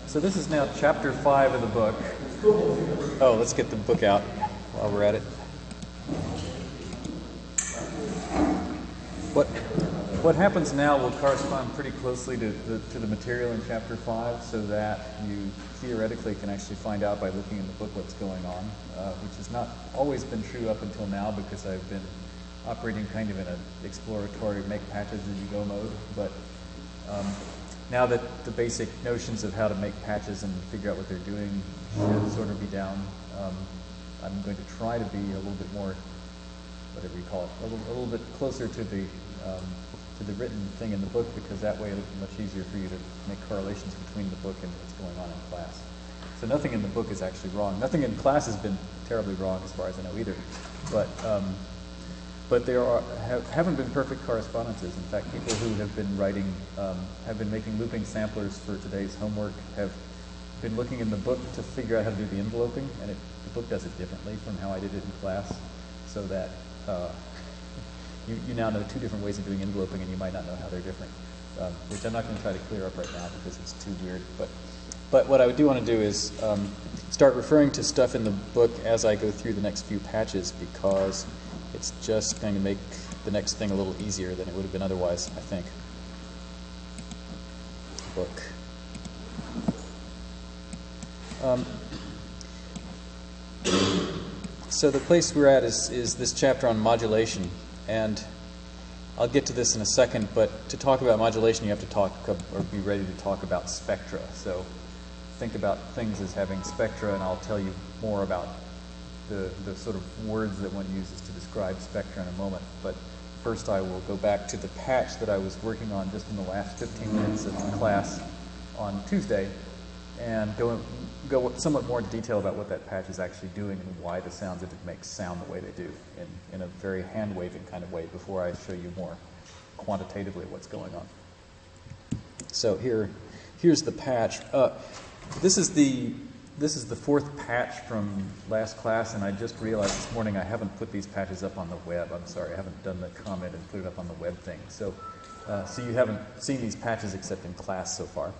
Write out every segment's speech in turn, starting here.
So this is now chapter 5 of the book. Oh, let's get the book out while we're at it. What happens now will correspond pretty closely to the material in chapter 5, so that you theoretically can actually find out by looking in the book what's going on, which has not always been true up until now because I've been operating kind of in an exploratory make patches as you go mode. But now that the basic notions of how to make patches and figure out what they're doing should sort of be down, I'm going to try to be a little bit more, whatever you call it, a little bit closer to the written thing in the book, because that way it'll be much easier for you to make correlations between the book and what's going on in class. So nothing in the book is actually wrong. Nothing in class has been terribly wrong as far as I know either. But there haven't been perfect correspondences. In fact, people who have been writing, have been making looping samplers for today's homework have been looking in the book to figure out how to do the enveloping, and the book does it differently from how I did it in class, so that you now know two different ways of doing enveloping, and you might not know how they're different, which I'm not going to try to clear up right now because it's too weird. But what I do want to do is start referring to stuff in the book as I go through the next few patches, because it's just going to make the next thing a little easier than it would have been otherwise, I think. Book. So the place we're at is this chapter on modulation, and I'll get to this in a second, but to talk about modulation you have to talk or be ready to talk about spectra. So think about things as having spectra, and I'll tell you more about the sort of words that one uses to describe spectra in a moment. But first I will go back to the patch that I was working on just in the last 15 minutes of class on Tuesday, and go somewhat more into detail about what that patch is actually doing and why the sounds that it makes sound the way they do in a very hand-waving kind of way before I show you more quantitatively what's going on. So here's the patch. This is the fourth patch from last class, and I just realized this morning I haven't put these patches up on the web. I'm sorry, I haven't done the comment and put it up on the web thing. So you haven't seen these patches except in class so far.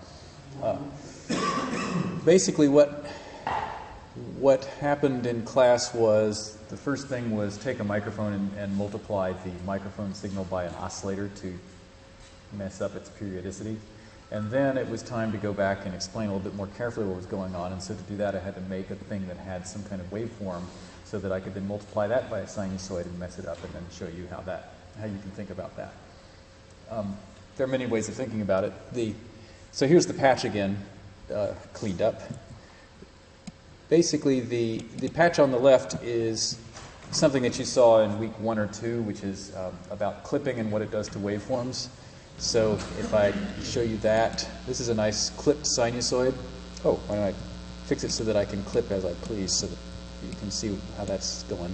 Basically what happened in class was the first thing was take a microphone and multiply the microphone signal by an oscillator to mess up its periodicity. And then it was time to go back and explain a little bit more carefully what was going on. And so to do that, I had to make a thing that had some kind of waveform so that I could then multiply that by a sinusoid and mess it up and then show you how you can think about that. There are many ways of thinking about it. So here's the patch again, cleaned up. Basically, the patch on the left is something that you saw in week 1 or 2, which is about clipping and what it does to waveforms. So if I show you that, this is a nice clipped sinusoid. Oh, why don't I fix it so that I can clip as I please so that you can see how that's going.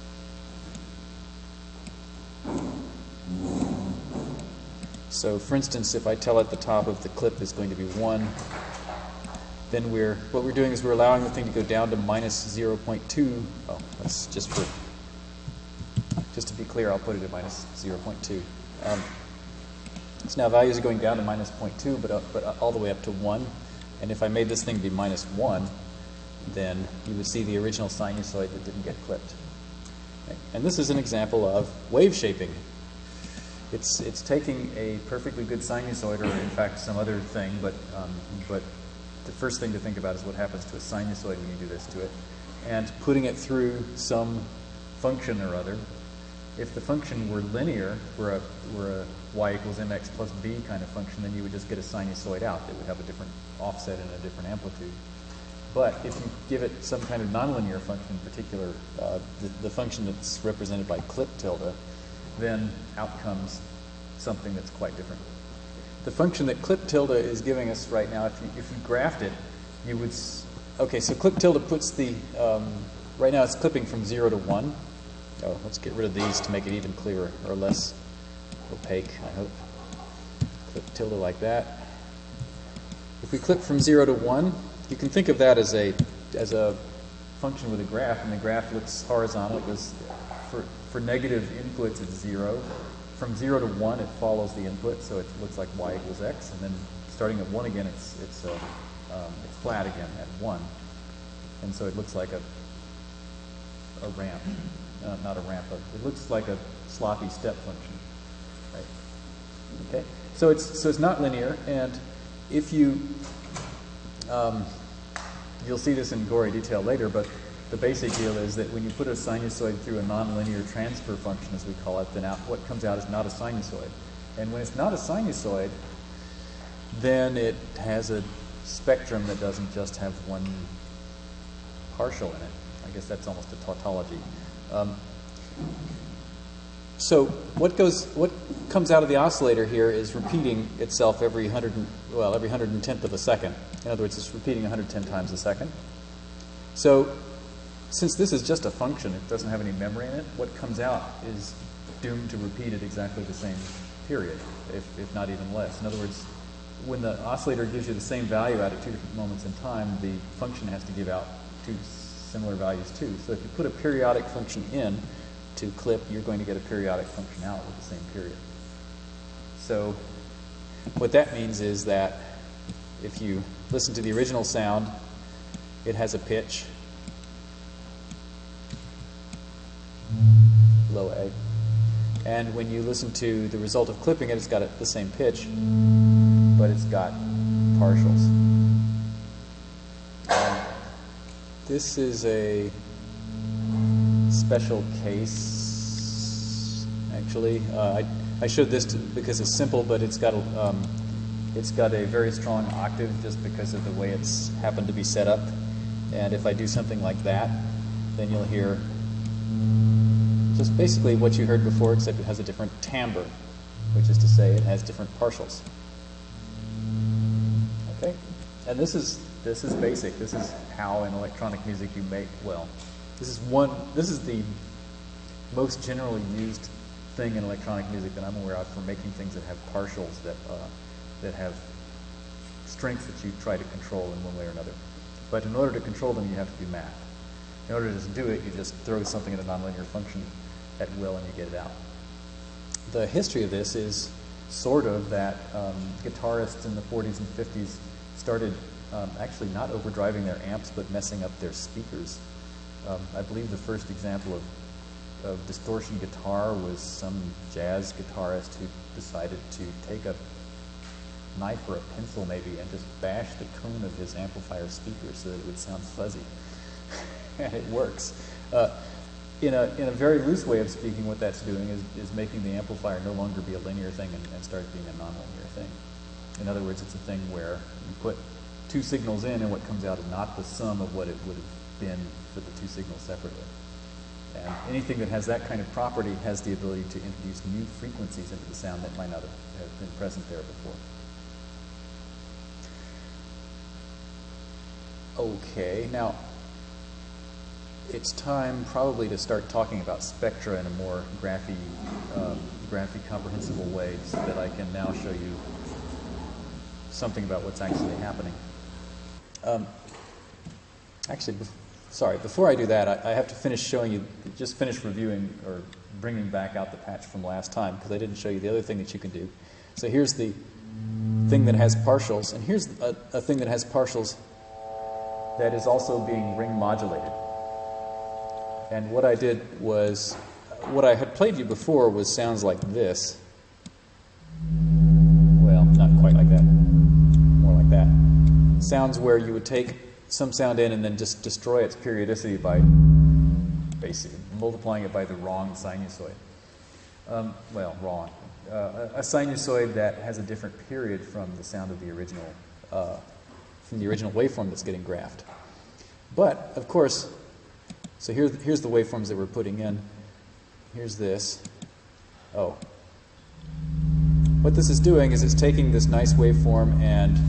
So for instance, if I tell it the top of the clip is going to be 1, then what we're doing is we're allowing the thing to go down to minus 0.2. Oh, that's just to be clear, I'll put it at minus 0.2. So now values are going down to minus 0.2, but all the way up to 1. And if I made this thing be minus 1, then you would see the original sinusoid that didn't get clipped. Okay. And this is an example of wave shaping. It's taking a perfectly good sinusoid, or in fact some other thing, but the first thing to think about is what happens to a sinusoid when you do this to it, and putting it through some function or other. If the function were linear, were a y equals mx plus b kind of function, then you would just get a sinusoid out. It would have a different offset and a different amplitude. But if you give it some kind of nonlinear function, in particular the function that's represented by clip tilde, then out comes something that's quite different. The function that clip tilde is giving us right now, if you graphed it, you would... Okay, so clip tilde puts the... right now it's clipping from 0 to 1. Oh, let's get rid of these to make it even clearer, or less opaque, I hope. Clip tilde like that. If we clip from 0 to 1, you can think of that as a function with a graph, and the graph looks horizontal. It goes for negative inputs, it's 0. From 0 to 1, it follows the input, so it looks like y equals x, and then starting at 1 again, it's it's flat again at 1. And so it looks like a ramp. Not a ramp, but it looks like a sloppy step function. Right? Okay? So it's not linear, and if you, you'll see this in gory detail later, but the basic deal is that when you put a sinusoid through a nonlinear transfer function, as we call it, then what comes out is not a sinusoid. And when it's not a sinusoid, then it has a spectrum that doesn't just have one partial in it. I guess that's almost a tautology. So what comes out of the oscillator here is repeating itself every 110th of a second. In other words, it's repeating 110 times a second. So since this is just a function, it doesn't have any memory in it, what comes out is doomed to repeat at exactly the same period, if not even less. In other words, when the oscillator gives you the same value out at 2 different moments in time, the function has to give out 2 similar values too. So if you put a periodic function in to clip, you're going to get a periodic function out with the same period. So what that means is that if you listen to the original sound, it has a pitch, low A. And when you listen to the result of clipping it, it's got the same pitch, but it's got partials. This is a special case, actually. I showed this because it's simple, but it's got a very strong octave just because of the way it's happened to be set up. And if I do something like that, then you'll hear just basically what you heard before, except it has a different timbre, which is to say it has different partials. Okay? And this is basic. This is how in electronic music you make, well, this is the most generally used thing in electronic music that I'm aware of for making things that have partials that have strengths that you try to control in one way or another. But in order to control them, you have to do math. In order to just do it, you just throw something in a nonlinear function at will and you get it out. The history of this is sort of that guitarists in the 40s and 50s started actually not overdriving their amps, but messing up their speakers. I believe the first example of distortion guitar was some jazz guitarist who decided to take a knife or a pencil maybe and just bash the cone of his amplifier speaker so that it would sound fuzzy. And it works. In a very loose way of speaking, what that's doing is making the amplifier no longer be a linear thing and start being a nonlinear thing. In other words, it's a thing where you put 2 signals in and what comes out is not the sum of what it would have been for the 2 signals separately. And anything that has that kind of property has the ability to introduce new frequencies into the sound that might not have been present there before. Okay, now it's time probably to start talking about spectra in a more graphy comprehensible way so that I can now show you something about what's actually happening. Before I do that, I have to finish reviewing or bringing back out the patch from last time because I didn't show you the other thing that you can do. So here's the thing that has partials, and here's a thing that has partials that is also being ring modulated. And what I did was, what I had played you before was sounds like this. Well, not quite like that. More like that. Sounds where you would take some sound in and then just destroy its periodicity by basically multiplying it by the wrong sinusoid. Wrong. A sinusoid that has a different period from the sound of the original waveform that's getting graphed. But, of course, so here's the waveforms that we're putting in. Here's this. Oh. What this is doing is it's taking this nice waveform and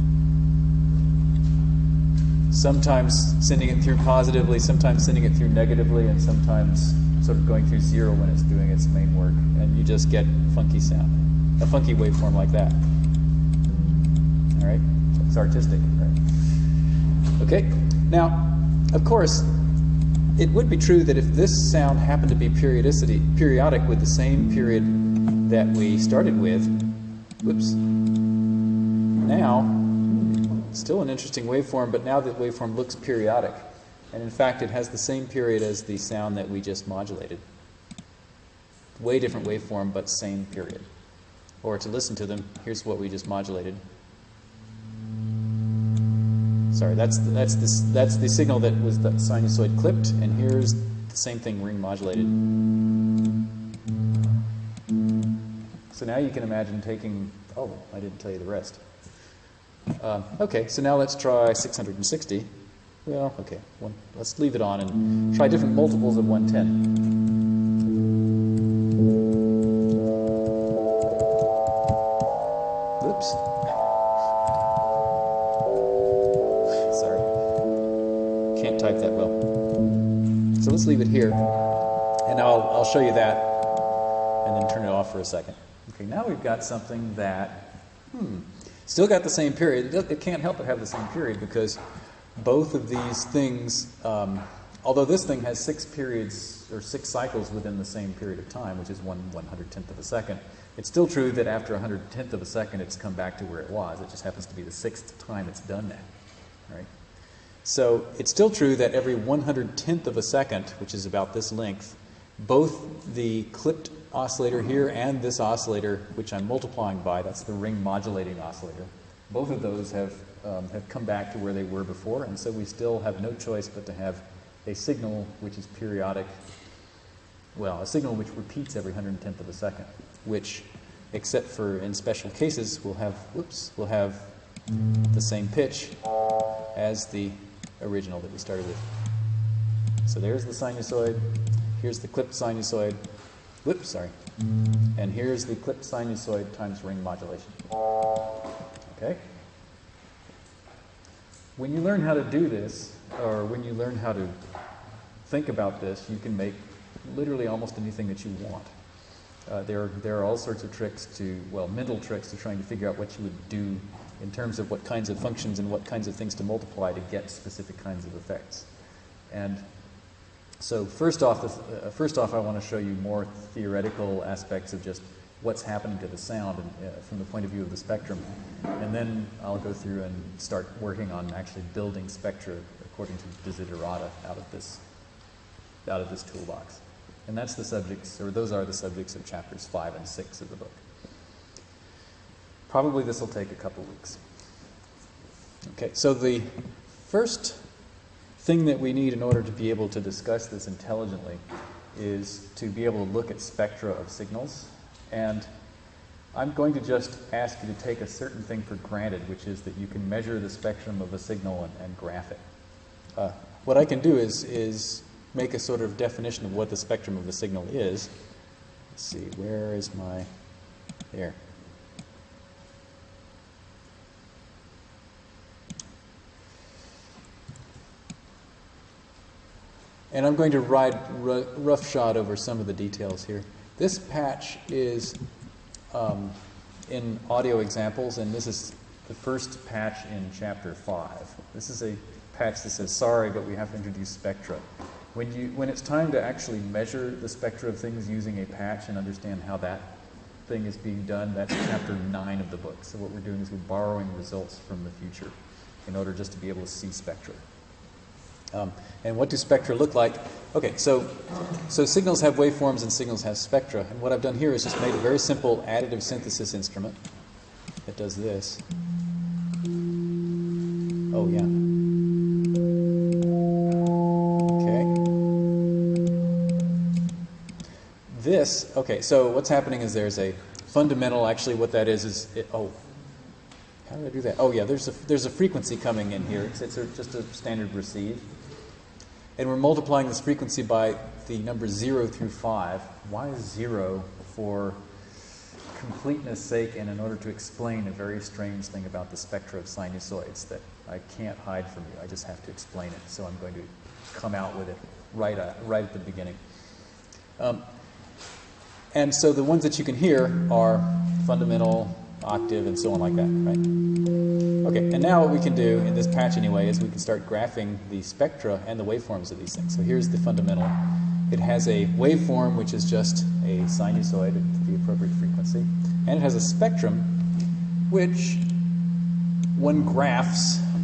sometimes sending it through positively, sometimes sending it through negatively, and sometimes sort of going through 0 when it's doing its main work. And you just get funky sound. A funky waveform like that. All right? It's artistic, right? Okay? Now, of course, it would be true that if this sound happened to be periodic with the same period that we started with, whoops, now, Still an interesting waveform, but now the waveform looks periodic. And in fact, it has the same period as the sound that we just modulated. Way different waveform, but same period. Or to listen to them, here's what we just modulated. Sorry, that's the signal that was the sinusoid clipped, and here's the same thing ring modulated. So now you can imagine taking, oh, I didn't tell you the rest. Okay, so now let's try 660. Well, okay, let's leave it on and try different multiples of 110. Oops. Sorry. Can't type that well. So let's leave it here, and I'll show you that, and then turn it off for a second. Okay, now we've got something that, still got the same period. It can't help but have the same period because both of these things, although this thing has 6 periods or 6 cycles within the same period of time, which is 1/110th of a second, it's still true that after 110th of a second it's come back to where it was. It just happens to be the 6th time it's done that, right? So it's still true that every 110th of a second, which is about this length, both the clipped oscillator here and this oscillator, which I'm multiplying by, that's the ring modulating oscillator, both of those have come back to where they were before, and so we still have no choice but to have a signal which is periodic, well, a signal which repeats every 110th of a second, which, except for in special cases, will have the same pitch as the original that we started with. So there's the sinusoid, here's the clipped sinusoid, whoops, sorry, and here's the clipped sinusoid times ring modulation. Okay? When you learn how to do this, or when you learn how to think about this, you can make literally almost anything that you want. There are all sorts of tricks mental tricks to trying to figure out what you would do in terms of what kinds of functions and what kinds of things to multiply to get specific kinds of effects. And so first off, I want to show you more theoretical aspects of just what's happening to the sound from the point of view of the spectrum. And then I'll go through and start working on actually building spectra according to desiderata out of this toolbox. And that's the subjects, or those are the subjects of chapters 5 and 6 of the book. Probably this will take a couple weeks. Okay, so the first thing that we need in order to be able to discuss this intelligently is to be able to look at spectra of signals. And I'm going to just ask you to take a certain thing for granted, which is that you can measure the spectrum of a signal and graph it. What I can do is make a sort of definition of what the spectrum of the signal is. Let's see, where is my... There. And I'm going to ride roughshod over some of the details here. This patch is in audio examples, and this is the first patch in chapter 5. This is a patch that says, sorry, but we have to introduce spectra. When it's time to actually measure the spectra of things using a patch and understand how that thing is being done, that's chapter 9 of the book. So what we're doing is we're borrowing results from the future in order just to be able to see spectra. And what do spectra look like? Okay, so signals have waveforms and signals have spectra. And what I've done here is just made a very simple additive synthesis instrument that does this. Oh, yeah. Okay, so what's happening is there's a fundamental, actually what that is how did I do that? Oh yeah, there's a frequency coming in here. It's just a standard receive. And we're multiplying this frequency by the numbers 0 through 5. Why 0? For completeness sake and in order to explain a very strange thing about the spectra of sinusoids that I can't hide from you. I just have to explain it. So I'm going to come out with it right at the beginning. And so the ones that you can hear are fundamental, octave, and so on like that, right? Okay, and now what we can do, in this patch anyway, is we can start graphing the spectra and the waveforms of these things. So here's the fundamental. It has a waveform, which is just a sinusoid at the appropriate frequency. And it has a spectrum, which one graphs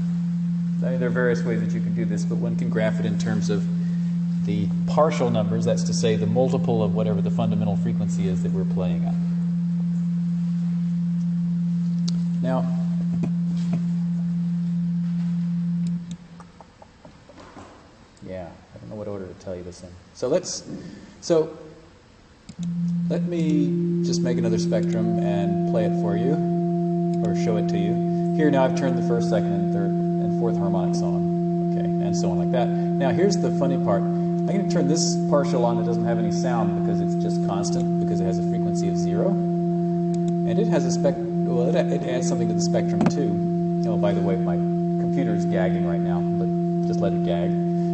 there are various ways that you can do this, but one can graph it in terms of the partial numbers, that's to say the multiple of whatever the fundamental frequency is that we're playing at. Now, yeah, I don't know what order to tell you this in. So let me just make another spectrum and play it for you, or show it to you. Here now I've turned the first, second, and third, and fourth harmonics on, okay, and so on like that. Now here's the funny part. I'm going to turn this partial on that doesn't have any sound because it's just constant, because it has a frequency of 0. And it has a it adds something to the spectrum too. Oh, by the way, my computer is gagging right now, but just let it gag.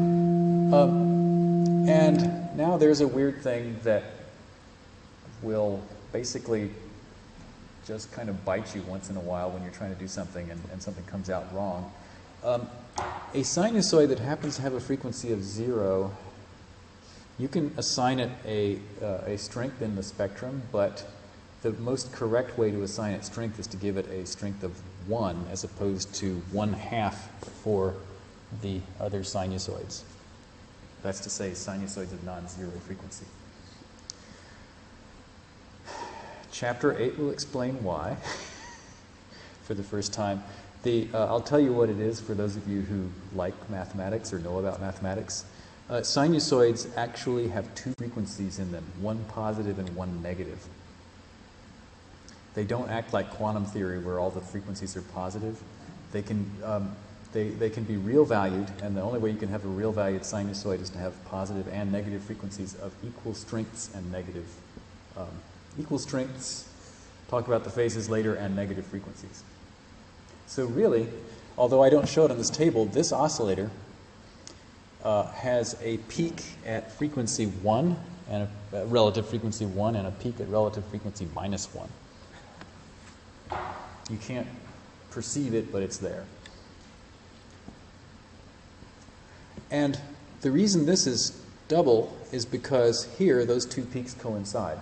And now there's a weird thing that will basically just kind of bite you once in a while when you're trying to do something and something comes out wrong. A sinusoid that happens to have a frequency of 0, you can assign it a strength in the spectrum, but the most correct way to assign it strength is to give it a strength of 1 as opposed to 1/2 for the other sinusoids. That's to say sinusoids of non-zero frequency. Chapter 8 will explain why for the first time. I'll tell you what it is for those of you who like mathematics or know about mathematics. Sinusoids actually have two frequencies in them, one positive and one negative. They don't act like quantum theory where all the frequencies are positive. They can be real valued, and the only way you can have a real valued sinusoid is to have positive and negative frequencies of equal strengths and negative. Equal strengths, talk about the phases later, and negative frequencies. So really, although I don't show it on this table, this oscillator has a peak at frequency 1, and a relative frequency 1, and a peak at relative frequency -1. You can't perceive it, but it's there. And the reason this is double is because here those two peaks coincide.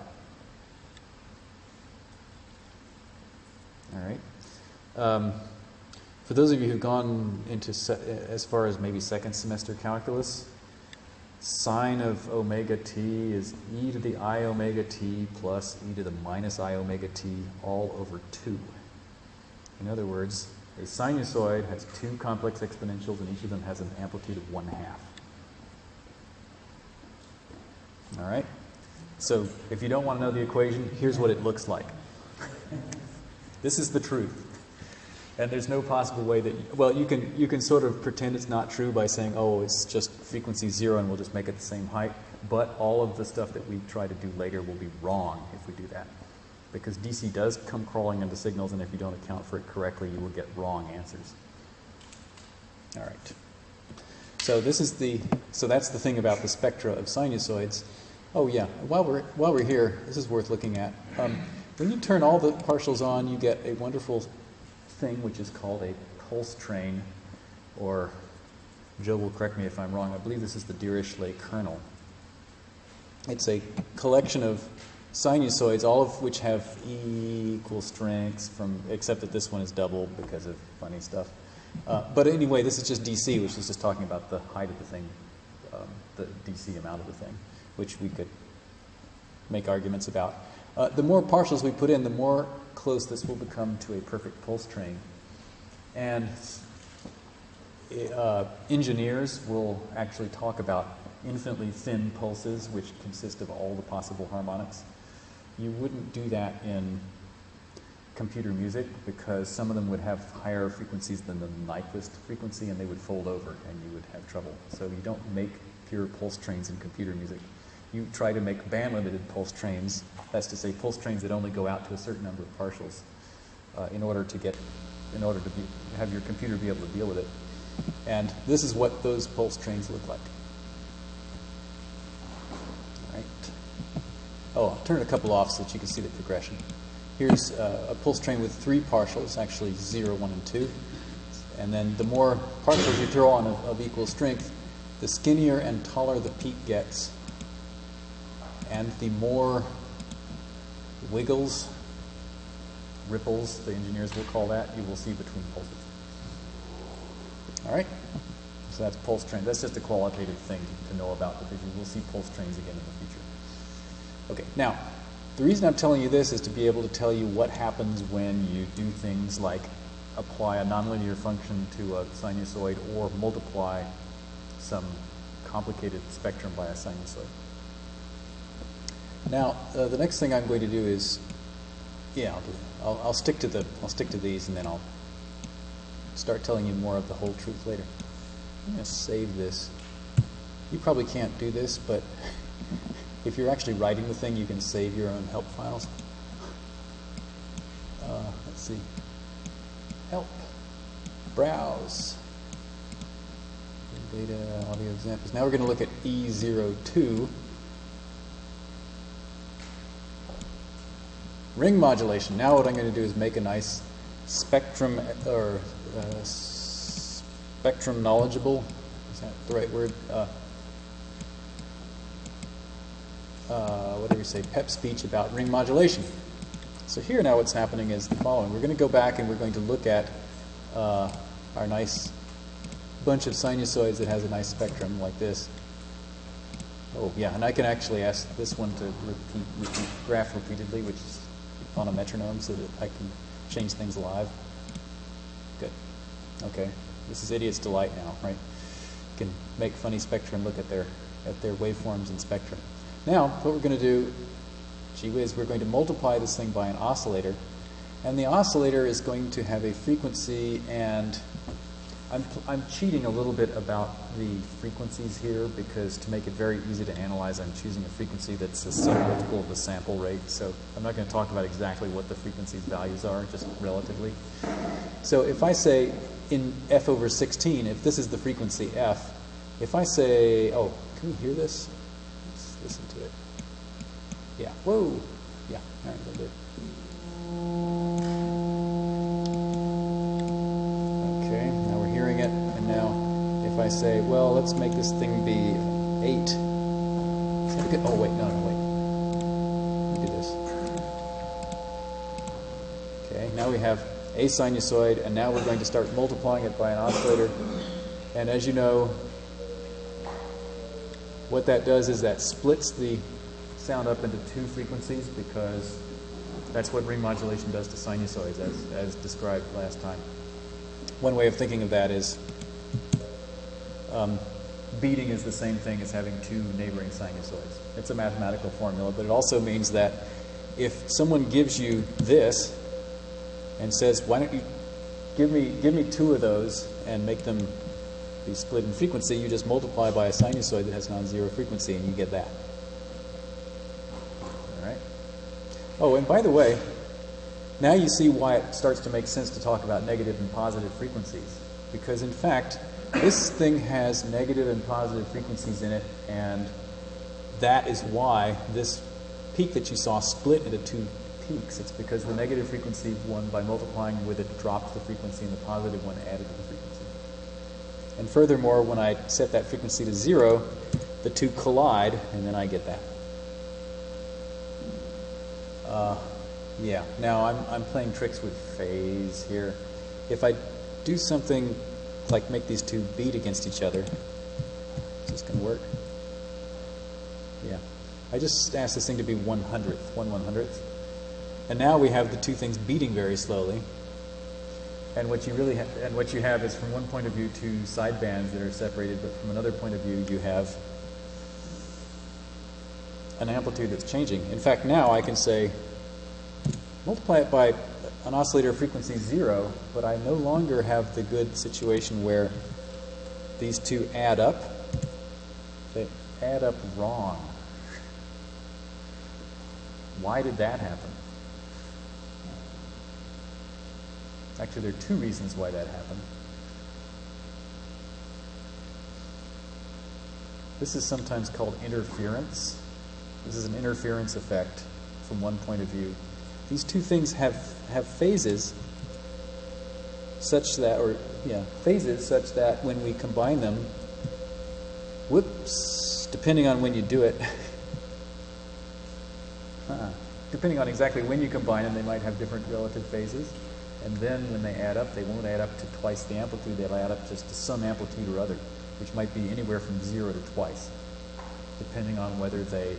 All right. For those of you who've gone into as far as maybe second semester calculus, sine of omega t is e to the I omega t plus e to the minus I omega t all over 2. In other words, a sinusoid has two complex exponentials, and each of them has an amplitude of 1/2. All right? So if you don't want to know the equation, here's what it looks like. This is the truth. And there's no possible way that, well, you can sort of pretend it's not true by saying, oh, it's just frequency 0 and we'll just make it the same height. But all of the stuff that we try to do later will be wrong if we do that. Because DC does come crawling into signals, and if you don't account for it correctly, you will get wrong answers. All right. So that's the thing about the spectra of sinusoids. Oh yeah, while we're here, this is worth looking at. When you turn all the partials on, you get a wonderful thing which is called a pulse train, or Joe will correct me if I'm wrong, I believe this is the Dirichlet kernel. It's a collection of sinusoids, all of which have equal strengths, except that this one is double because of funny stuff. But anyway, this is just DC, which is just talking about the height of the thing, the DC amount of the thing, which we could make arguments about. The more partials we put in, the more close this will become to a perfect pulse train. And engineers will actually talk about infinitely thin pulses, which consist of all the possible harmonics. You wouldn't do that in computer music because some of them would have higher frequencies than the Nyquist frequency, and they would fold over and you would have trouble. So you don't make pure pulse trains in computer music. You try to make band-limited pulse trains, that's to say pulse trains that only go out to a certain number of partials in order to have your computer be able to deal with it. And this is what those pulse trains look like. All right. Oh, I'll turn a couple off so that you can see the progression. Here's a pulse train with 3 partials, actually 0, 1, and 2. And then the more partials you throw on of equal strength, the skinnier and taller the peak gets, and the more wiggles, ripples, the engineers will call that, you will see between pulses. All right? So that's pulse train. That's just a qualitative thing to know about because you will see pulse trains again in the future. Okay, now, the reason I'm telling you this is to be able to tell you what happens when you do things like apply a nonlinear function to a sinusoid or multiply some complicated spectrum by a sinusoid. Now, the next thing I'm going to do is, yeah, I'll stick to these, and then I'll start telling you more of the whole truth later. I'm going to save this. You probably can't do this, but if you're actually writing the thing, you can save your own help files. Let's see. Help. Browse. Data, audio examples. Now we're going to look at E02. Ring modulation. Now what I'm going to do is make a nice spectrum, or spectrum knowledgeable. Is that the right word? What do we say? Pep speech about ring modulation. So here now what's happening is the following. We're going to go back and we're going to look at our nice bunch of sinusoids that has a nice spectrum like this. Oh yeah, and I can actually ask this one to repeat graph repeatedly, which is on a metronome so that I can change things live. Good. Okay. This is Idiot's Delight now, right? You can make funny spectrum, look at their waveforms and spectrum. Now, what we're going to do, gee whiz, we're going to multiply this thing by an oscillator, and the oscillator is going to have a frequency, and I'm cheating a little bit about the frequencies here because to make it very easy to analyze, I'm choosing a frequency that's a submultiple of the sample rate. So I'm not going to talk about exactly what the frequency's values are, just relatively. So if I say in f over 16, if this is the frequency f, if I say, oh, can we hear this? Let's listen to it. Yeah, whoa. Yeah, all right, a little bit. Okay, now we're hearing it, and now if I say, well, let's make this thing be 8. Oh, wait, no, wait. Let me do this. Okay, now we have a sinusoid, and now we're going to start multiplying it by an oscillator. And as you know, what that does is that splits the sound up into two frequencies because that's what ring modulation does to sinusoids, as described last time. One way of thinking of that is beating is the same thing as having two neighboring sinusoids. It's a mathematical formula, but it also means that if someone gives you this and says, why don't you give me two of those and make them be split in frequency, you just multiply by a sinusoid that has non-zero frequency and you get that. All right? Oh, and by the way, now you see why it starts to make sense to talk about negative and positive frequencies. Because in fact, this thing has negative and positive frequencies in it, and that is why this peak that you saw split into two peaks. It's because the negative frequency one, by multiplying with it, dropped the frequency, and the positive one added to the frequency. And furthermore, when I set that frequency to 0, the two collide, and then I get that. Yeah, now I'm playing tricks with phase here. If I do something like make these two beat against each other, is this going to work? Yeah. I just asked this thing to be 1/100th, 1/100th. And now we have the two things beating very slowly. And what you really what you have is, from one point of view, two sidebands that are separated, but from another point of view, you have an amplitude that's changing. In fact, now I can say, multiply it by an oscillator frequency 0, but I no longer have the good situation where these two add up. They add up wrong. Why did that happen? Actually, there are two reasons why that happened. This is sometimes called interference. This is an interference effect from one point of view. These two things have phases such that, phases such that when we combine them, whoops, depending on when you do it, depending on exactly when you combine them, they might have different relative phases. And then when they add up, they won't add up to twice the amplitude, they'll add up just to some amplitude or other, which might be anywhere from 0 to twice, depending on whether they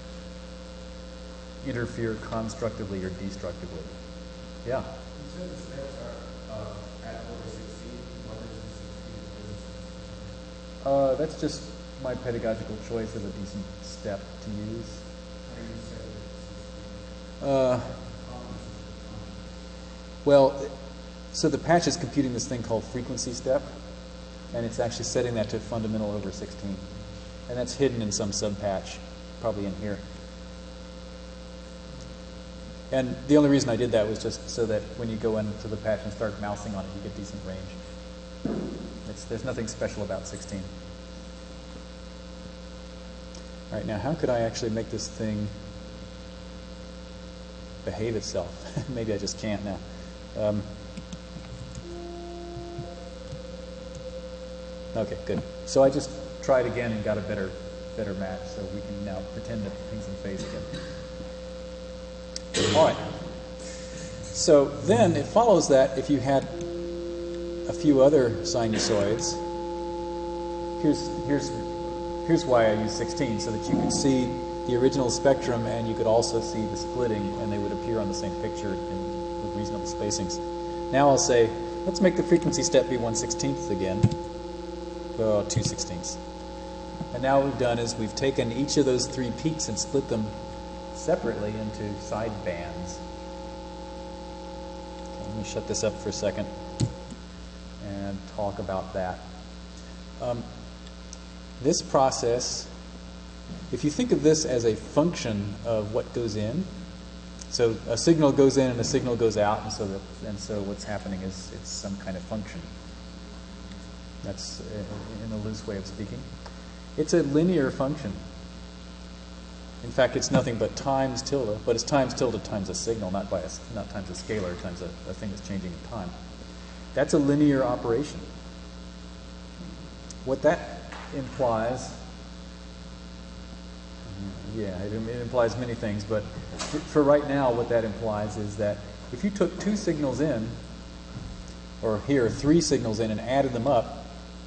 interfere constructively or destructively. Yeah? You said the steps are at order 16. What is the 16th? That's just my pedagogical choice of a decent step to use. Well, so the patch is computing this thing called frequency step, and it's actually setting that to fundamental over 16. And that's hidden in some subpatch, probably in here. And the only reason I did that was just so that when you go into the patch and start mousing on it, you get decent range. There's nothing special about 16. All right, now how could I actually make this thing behave itself? Maybe I just can't now. Okay, good. So I just tried again and got a better match, so we can now pretend that things in phase again. All right. So then it follows that if you had a few other sinusoids, here's why I use 16, so that you can see the original spectrum and you could also see the splitting, and they would appear on the same picture with reasonable spacings. Now I'll say, let's make the frequency step be 1/16 again. Well, 2/16. And now what we've done is we've taken each of those 3 peaks and split them separately into side bands. Okay, let me shut this up for a second and talk about that. This process, if you think of this as a function of what goes in, so a signal goes in and a signal goes out, and so what's happening is it's some kind of function. That's in a loose way of speaking. It's a linear function. In fact, it's nothing but times tilde, but it's times tilde times a signal, not times a scalar, times a thing that's changing in time. That's a linear operation. What that implies, it implies many things, but for right now, what that implies is that if you took 2 signals in, or here 3 signals in, and added them up,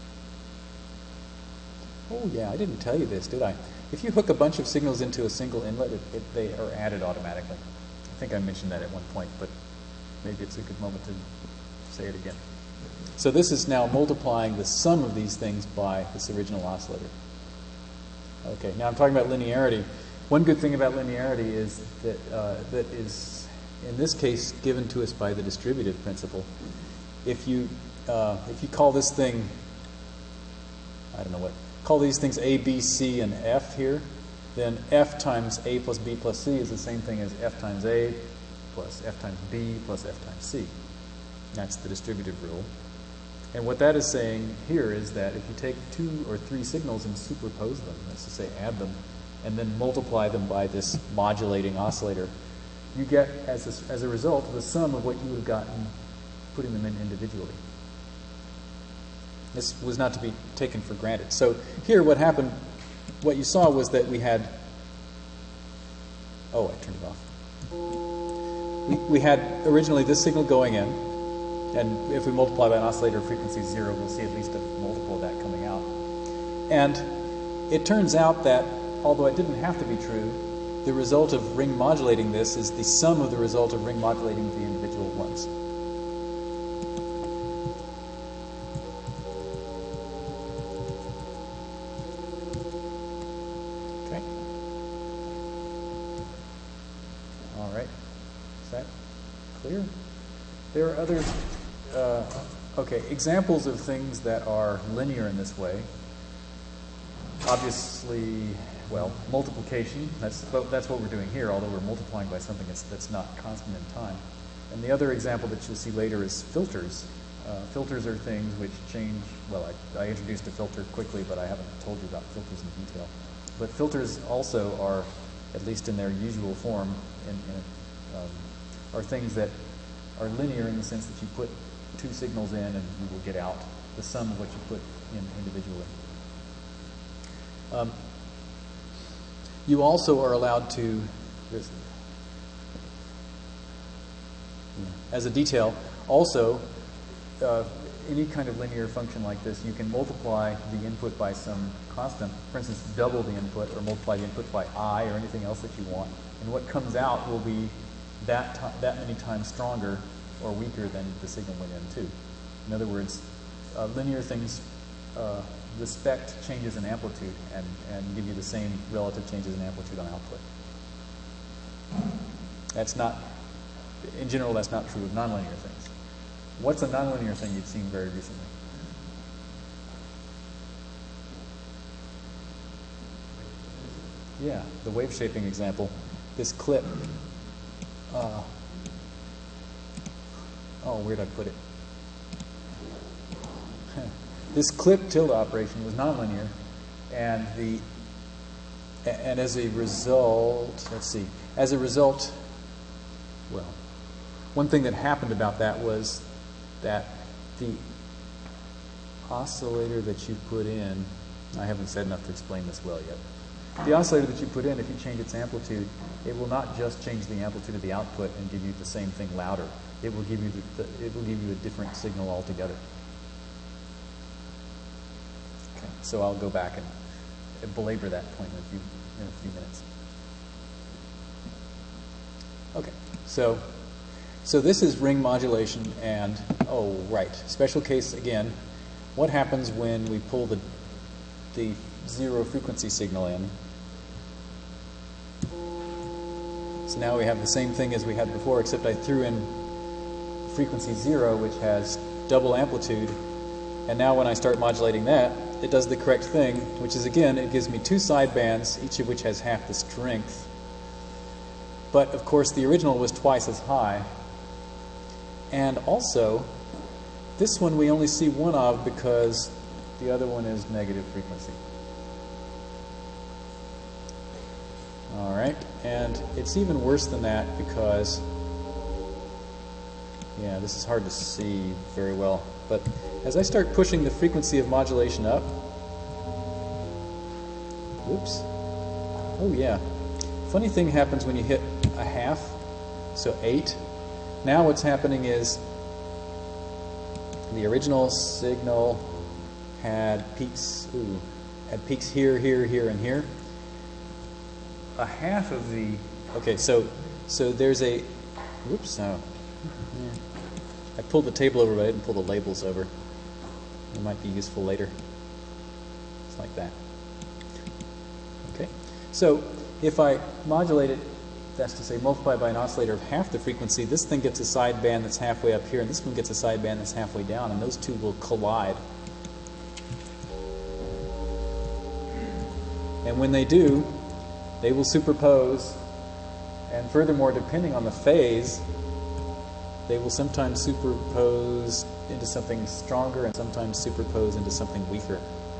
oh yeah, I didn't tell you this, did I? If you hook a bunch of signals into a single inlet, they are added automatically. I think I mentioned that at one point, but maybe it's a good moment to say it again. So this is now multiplying the sum of these things by this original oscillator. Okay, now I'm talking about linearity. One good thing about linearity is that that is, in this case, given to us by the distributive principle. If you call this thing, I don't know what, call these things A, B, C, and F here, then F times A plus B plus C is the same thing as F times A plus F times B plus F times C. That's the distributive rule. And what that is saying here is that if you take 2 or 3 signals and superpose them, that's to say add them, and then multiply them by this modulating oscillator, you get, as a result, the sum of what you would have gotten putting them in individually. This was not to be taken for granted. So here what happened, what you saw was that we had, I turned it off. We had originally this signal going in, and if we multiply by an oscillator frequency 0, we'll see at least a multiple of that coming out. And it turns out that, although it didn't have to be true, the result of ring modulating this is the sum of the result of ring modulating the individual ones. Okay. All right. Is that clear? There are other examples of things that are linear in this way. Obviously, well, multiplication, that's what we're doing here, although we're multiplying by something that's not constant in time. And the other example that you'll see later is filters. Filters are things which change, well, I introduced a filter quickly, but I haven't told you about filters in detail. But filters also are, at least in their usual form, are things that are linear in the sense that you put 2 signals in and you will get out the sum of what you put in individually. You also are allowed to, as a detail, Also, any kind of linear function like this, you can multiply the input by some constant. For instance, double the input or multiply the input by I or anything else that you want. And what comes out will be that many times stronger or weaker than the signal went in to. In other words, linear things respect changes in amplitude and give you the same relative changes in amplitude on output. That's not, in general, that's not true of nonlinear things. What's a nonlinear thing you've seen very recently? Yeah, the wave shaping example. This clip. Oh, where'd I put it? This clip tilde operation was nonlinear, and as a result, let's see. As a result, well, one thing that happened about that was that the oscillator that you put in, I haven't said enough to explain this well yet. The oscillator that you put in, if you change its amplitude, it will not just change the amplitude of the output and give you the same thing louder. It will give you it will give you a different signal altogether. Okay, so I'll go back and belabor that point in a few minutes. Okay, so this is ring modulation, and oh right, special case again. What happens when we pull the zero frequency signal in? So now we have the same thing as we had before, except I threw in frequency 0, which has double amplitude, and now when I start modulating that, it does the correct thing, which is, again, it gives me two sidebands, each of which has half the strength. But of course the original was twice as high. And also, this one we only see one of because the other one is negative frequency. All right, and it's even worse than that because, yeah, this is hard to see very well, but as I start pushing the frequency of modulation up, oops, oh yeah, funny thing happens when you hit a half, so 8. Now what's happening is the original signal had peaks, here, here, here, and here. A half of the, okay, so there's a, whoops, no. I pulled the table over, but I didn't pull the labels over. It might be useful later. It's like that. Okay, so if I modulate it, that's to say multiply by an oscillator of half the frequency, this thing gets a sideband that's halfway up here, and this one gets a sideband that's halfway down, and those two will collide. And when they do, they will superpose, and furthermore, depending on the phase, they will sometimes superpose into something stronger and sometimes superpose into something weaker.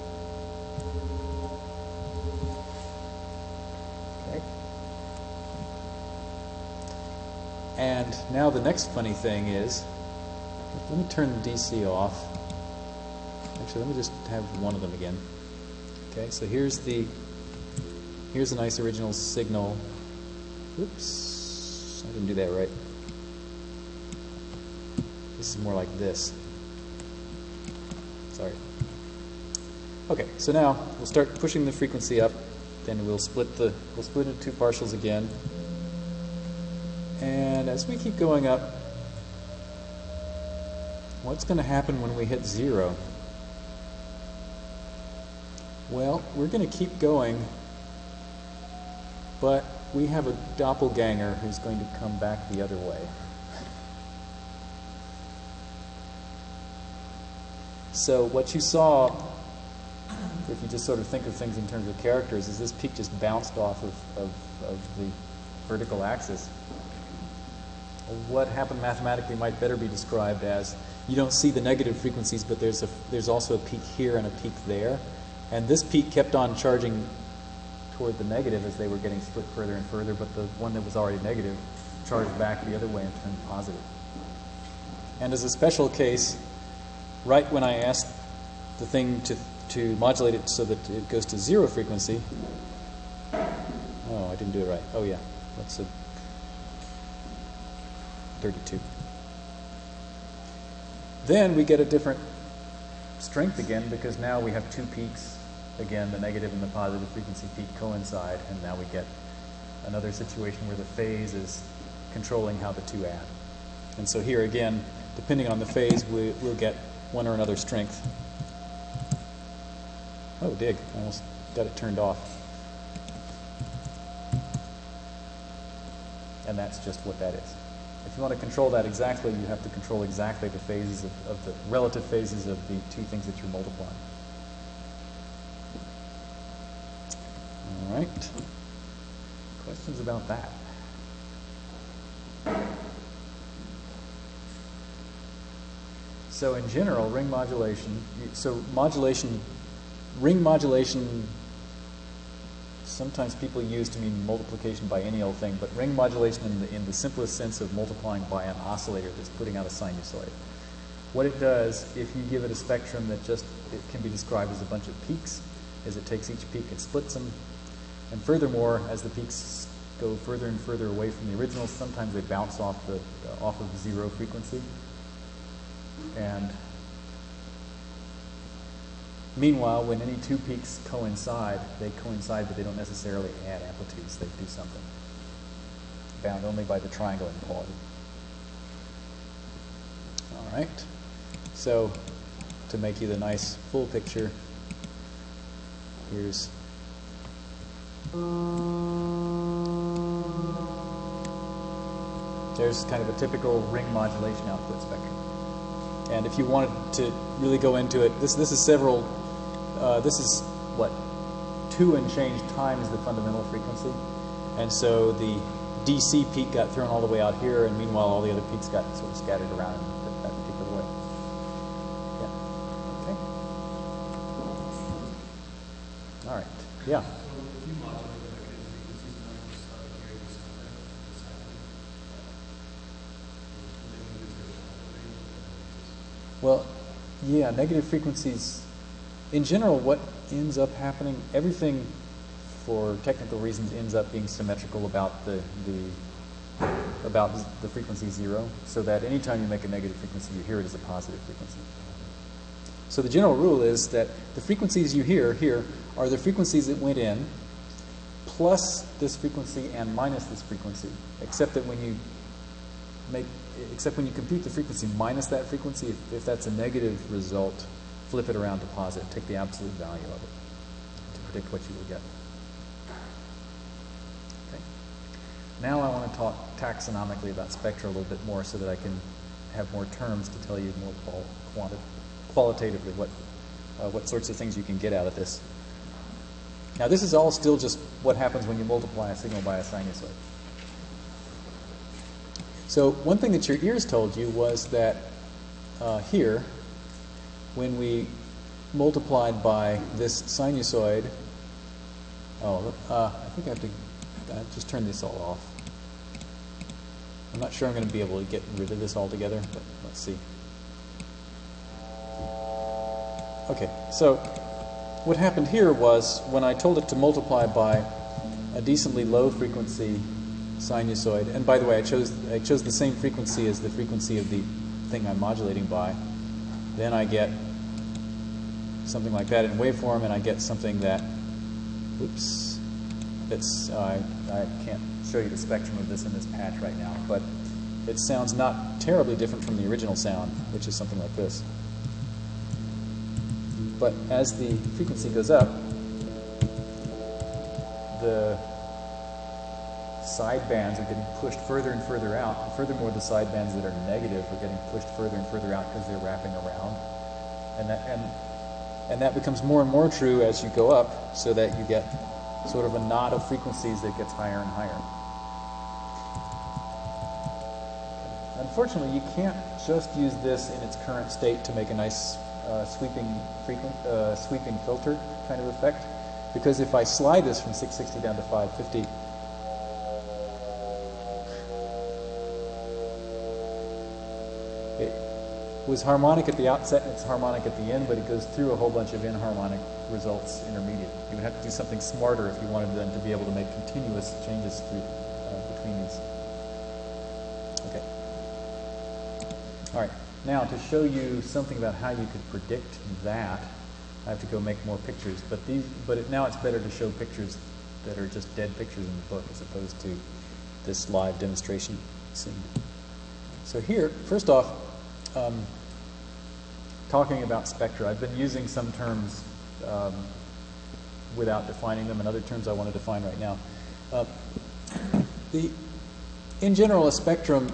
Okay. And now the next funny thing is, let me turn the DC off. Actually, let me just have one of them again. Okay, so here's a nice original signal. Oops, I didn't do that right. This is more like this. Sorry. Okay, so now we'll start pushing the frequency up. Then we'll split into two partials again. And as we keep going up, what's going to happen when we hit 0? Well, we're going to keep going, but we have a doppelganger who's going to come back the other way. So what you saw, if you just sort of think of things in terms of characters, is this peak just bounced off of the vertical axis. What happened mathematically might better be described as, you don't see the negative frequencies, but there's also a peak here and a peak there. And this peak kept on charging toward the negative as they were getting split further and further, but the one that was already negative charged back the other way and turned positive. And as a special case, right when I asked the thing to modulate it so that it goes to 0 frequency, oh, I didn't do it right. Oh yeah, that's a 32. Then we get a different strength again, because now we have two peaks. Again, the negative and the positive frequency peak coincide, and now we get another situation where the phase is controlling how the two add. And so here again, depending on the phase, we'll get one or another strength. Oh, dig, I almost got it turned off. And that's just what that is. If you want to control that exactly, you have to control exactly the phases of the relative phases of the two things that you're multiplying. All right. Questions about that? So in general, ring modulation, ring modulation, sometimes people use to mean multiplication by any old thing, but ring modulation in the simplest sense of multiplying by an oscillator that's putting out a sinusoid. What it does, if you give it a spectrum that it can be described as a bunch of peaks, is it takes each peak and splits them. And furthermore, as the peaks go further and further away from the original, sometimes they bounce off of zero frequency. And meanwhile, when any two peaks coincide, but they don't necessarily add amplitudes. They do something bound only by the triangle inequality. All right. So to make you the nice full picture, here's there's kind of a typical ring modulation output spectrum. And if you wanted to really go into it, this is several. This is what 2 and change times the fundamental frequency, and so the DC peak got thrown all the way out here, and meanwhile all the other peaks got sort of scattered around in that particular way. Yeah. Okay. All right. Yeah. Well, yeah, negative frequencies. In general, what ends up happening, everything for technical reasons ends up being symmetrical about the frequency 0, so that anytime you make a negative frequency, you hear it as a positive frequency. So the general rule is that the frequencies you hear here are the frequencies that went in plus this frequency and minus this frequency, except that when you compute the frequency minus that frequency, if that's a negative result, flip it around to positive. Take the absolute value of it to predict what you will get. Okay. Now I want to talk taxonomically about spectra a little bit more so that I can have more terms to tell you more qualitatively what sorts of things you can get out of this. Now this is all still just what happens when you multiply a signal by a sinusoid. So one thing that your ears told you was that here, when we multiplied by this sinusoid, I think I have to just turn this all off. I'm not sure I'm going to be able to get rid of this altogether, but let's see. Okay, so what happened here was when I told it to multiply by a decently low frequency sinusoid, and by the way, I chose the same frequency as the frequency of the thing I'm modulating by, then I get something like that in waveform, and I get something that, I can't show you the spectrum of this in this patch right now, but it sounds not terribly different from the original sound, which is something like this. But as the frequency goes up, the side bands are getting pushed further and further out. And furthermore, the side bands that are negative are getting pushed further and further out because they're wrapping around. And that becomes more and more true as you go up, so that you get sort of a knot of frequencies that gets higher and higher. Unfortunately, you can't just use this in its current state to make a nice sweeping filter kind of effect, because if I slide this from 660 down to 550, it was harmonic at the outset and it's harmonic at the end, but it goes through a whole bunch of inharmonic results intermediate. You would have to do something smarter if you wanted them to be able to make continuous changes through between these. Okay. All right. Now, to show you something about how you could predict that, I have to go make more pictures. But now it's better to show pictures that are just dead pictures in the book as opposed to this live demonstration scene. So here, first off, talking about spectra, I've been using some terms without defining them, and other terms I want to define right now. In general, a spectrum,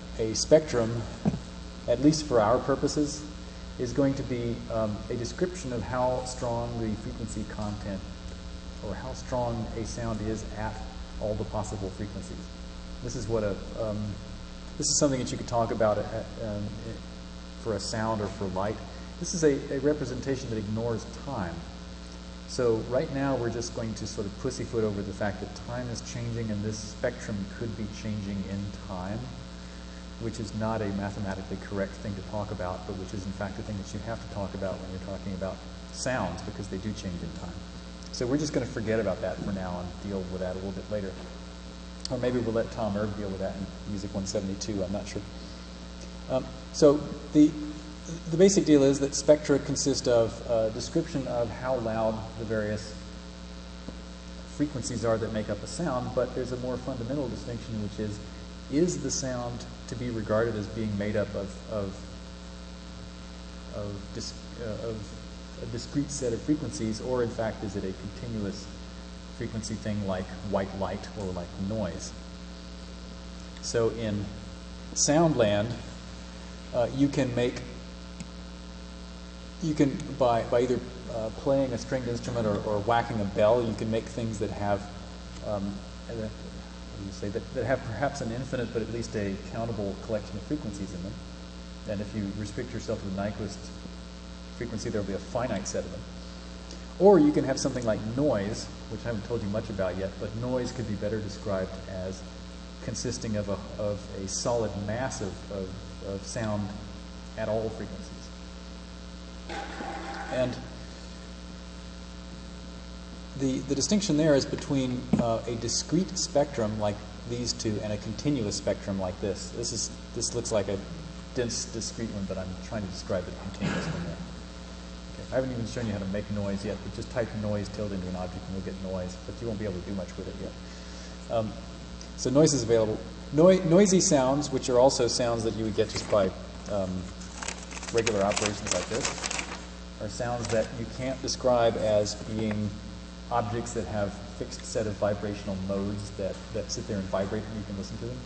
at least for our purposes, is going to be a description of how strong the frequency content, or how strong a sound is at all the possible frequencies. This is what this is something that you could talk about for a sound or for light. This is a representation that ignores time. So right now we're just going to sort of pussyfoot over the fact that time is changing and this spectrum could be changing in time, which is not a mathematically correct thing to talk about, but which is in fact the thing that you have to talk about when you're talking about sounds, because they do change in time. So we're just going to forget about that for now and deal with that a little bit later. Or maybe we'll let Tom Erb deal with that in Music 172, I'm not sure. So the basic deal is that spectra consist of a description of how loud the various frequencies are that make up a sound, but there's a more fundamental distinction, which is the sound to be regarded as being made up of a discrete set of frequencies, or in fact is it a continuous frequency thing like white light or like noise? So in Soundland, you can by either playing a stringed instrument or whacking a bell, you can make things that have that have perhaps an infinite but at least a countable collection of frequencies in them. And if you restrict yourself to the Nyquist frequency, there will be a finite set of them. Or you can have something like noise, which I haven't told you much about yet, but noise could be better described as consisting of a solid mass of sound at all frequencies. And the distinction there is between a discrete spectrum like these two and a continuous spectrum like this. This looks like a dense discrete one, but I'm trying to describe a continuous one there. Okay. I haven't even shown you how to make noise yet, but just type noise tilde into an object and you'll get noise, but you won't be able to do much with it yet. So noise is available. Noisy sounds, which are also sounds that you would get just by regular operations like this, are sounds that you can't describe as being objects that have fixed set of vibrational modes that sit there and vibrate and you can listen to them.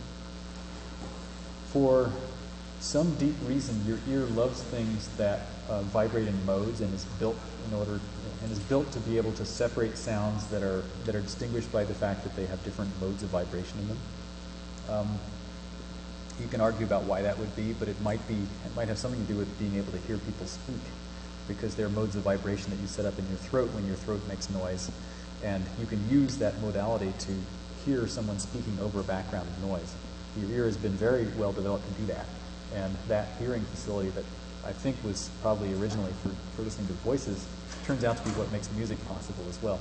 For some deep reason, your ear loves things that vibrate in modes and is built to be able to separate sounds that are distinguished by the fact that they have different modes of vibration in them. You can argue about why that would be, but it might have something to do with being able to hear people speak, because there are modes of vibration that you set up in your throat when your throat makes noise, and you can use that modality to hear someone speaking over a background of noise. Your ear has been very well developed to do that, and that hearing facility that I think was probably originally for listening to voices turns out to be what makes music possible as well.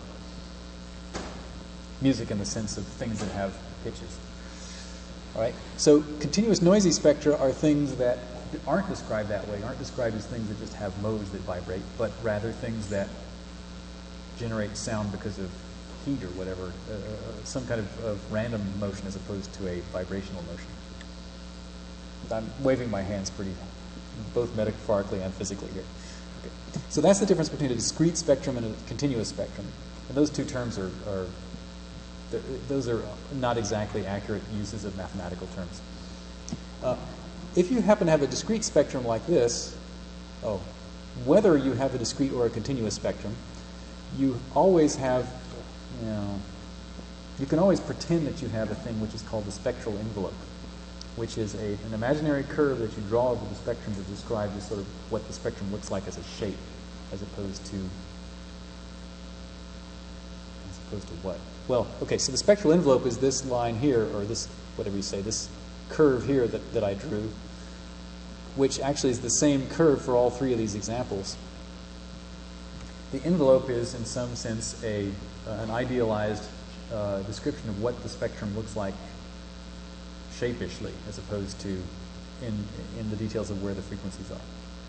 Music in the sense of things that have pitches. All right. So continuous noisy spectra are things that aren't described that way, aren't described as things that just have modes that vibrate, but rather things that generate sound because of heat or whatever, some kind of random motion as opposed to a vibrational motion. I'm waving my hands both metaphorically and physically here. Okay. So that's the difference between a discrete spectrum and a continuous spectrum. And those two terms those are not exactly accurate uses of mathematical terms. If you happen to have a discrete spectrum like this, whether you have a discrete or a continuous spectrum, you always have, you can always pretend that you have a thing which is called the spectral envelope, which is an imaginary curve that you draw over the spectrum to describe just sort of what the spectrum looks like as a shape, as opposed to what? Well, okay, so the spectral envelope is this line here, or this, whatever you say, this curve here that I drew, which actually is the same curve for all three of these examples. The envelope is, in some sense, an idealized description of what the spectrum looks like shapishly, as opposed to in the details of where the frequencies are.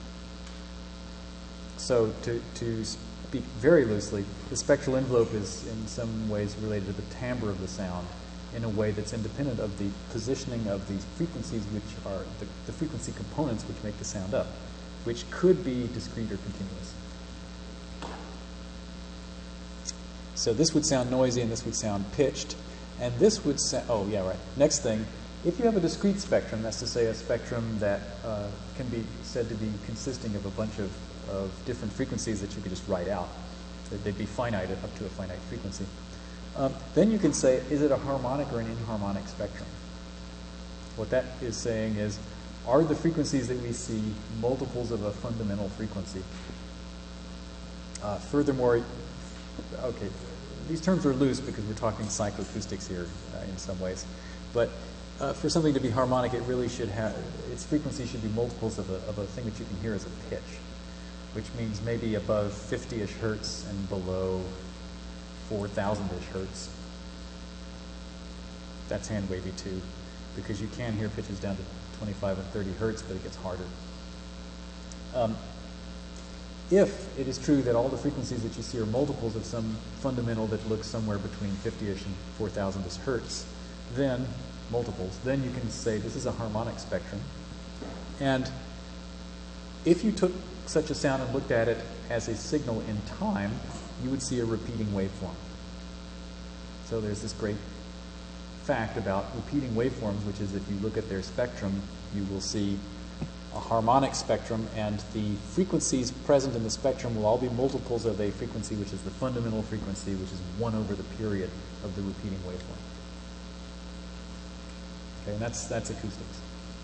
So to speak very loosely, the spectral envelope is in some ways related to the timbre of the sound in a way that's independent of the positioning of these frequencies, which are the frequency components which make the sound up, which could be discrete or continuous. So this would sound noisy and this would sound pitched, and this would sound, oh yeah, right. Next thing, if you have a discrete spectrum, that's to say a spectrum that can be said to be consisting of a bunch of different frequencies that you could just write out, they'd be finite up to a finite frequency. Then you can say, is it a harmonic or an inharmonic spectrum? What that is saying is, are the frequencies that we see multiples of a fundamental frequency? Furthermore, okay, these terms are loose because we're talking psychoacoustics here in some ways, but for something to be harmonic, it really should have, its frequency should be multiples of a thing that you can hear as a pitch, which means maybe above 50-ish hertz and below 4,000-ish hertz. That's hand wavy too, because you can hear pitches down to 25 and 30 hertz, but it gets harder. If it is true that all the frequencies that you see are multiples of some fundamental that looks somewhere between 50-ish and 4,000-ish hertz, then multiples, then you can say this is a harmonic spectrum. And if you took such a sound and looked at it as a signal in time, you would see a repeating waveform. So there's this great fact about repeating waveforms, which is if you look at their spectrum, you will see a harmonic spectrum, and the frequencies present in the spectrum will all be multiples of a frequency which is the fundamental frequency, which is 1 over the period of the repeating waveform. Okay, and that's acoustics.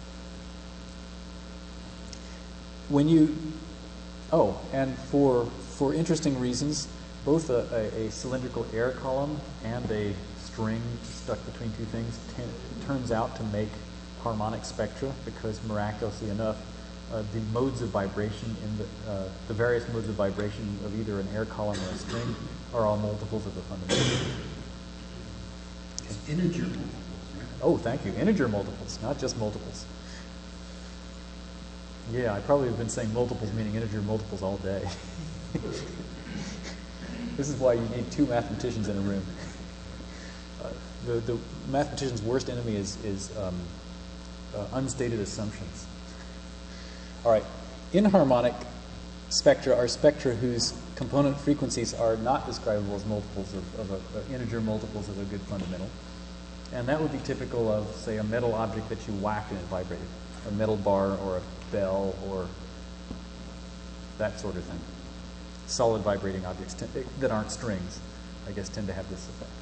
When you, oh, and for interesting reasons, both a cylindrical air column and a string stuck between two things turns out to make harmonic spectra, because miraculously enough, the modes of vibration in the various modes of vibration of either an air column or a string are all multiples of the fundamental. It's integer multiples, right? Oh, thank you. Integer multiples, not just multiples. Yeah, I probably have been saying multiples meaning integer multiples all day. This is why you need 2 mathematicians in a room. The mathematician's worst enemy is unstated assumptions. All right, inharmonic spectra are spectra whose component frequencies are not describable as multiples of integer multiples of a good fundamental. And that would be typical of, say, a metal object that you whacked and it vibrated, a metal bar or a bell or that sort of thing. Solid vibrating objects that aren't strings, I guess, tend to have this effect.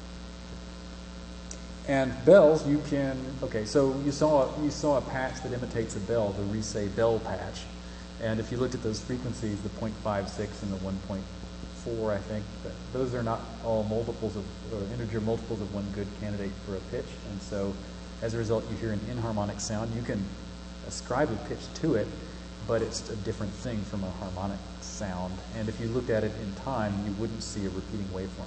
And bells, you can, okay, so you saw a patch that imitates a bell, the Risset bell patch. And if you looked at those frequencies, the 0.56 and the 1.4, I think, those are not all multiples of, or integer multiples of one good candidate for a pitch. And so as a result, you hear an inharmonic sound. You can ascribe a pitch to it, but it's a different thing from a harmonic sound. And if you looked at it in time, you wouldn't see a repeating waveform.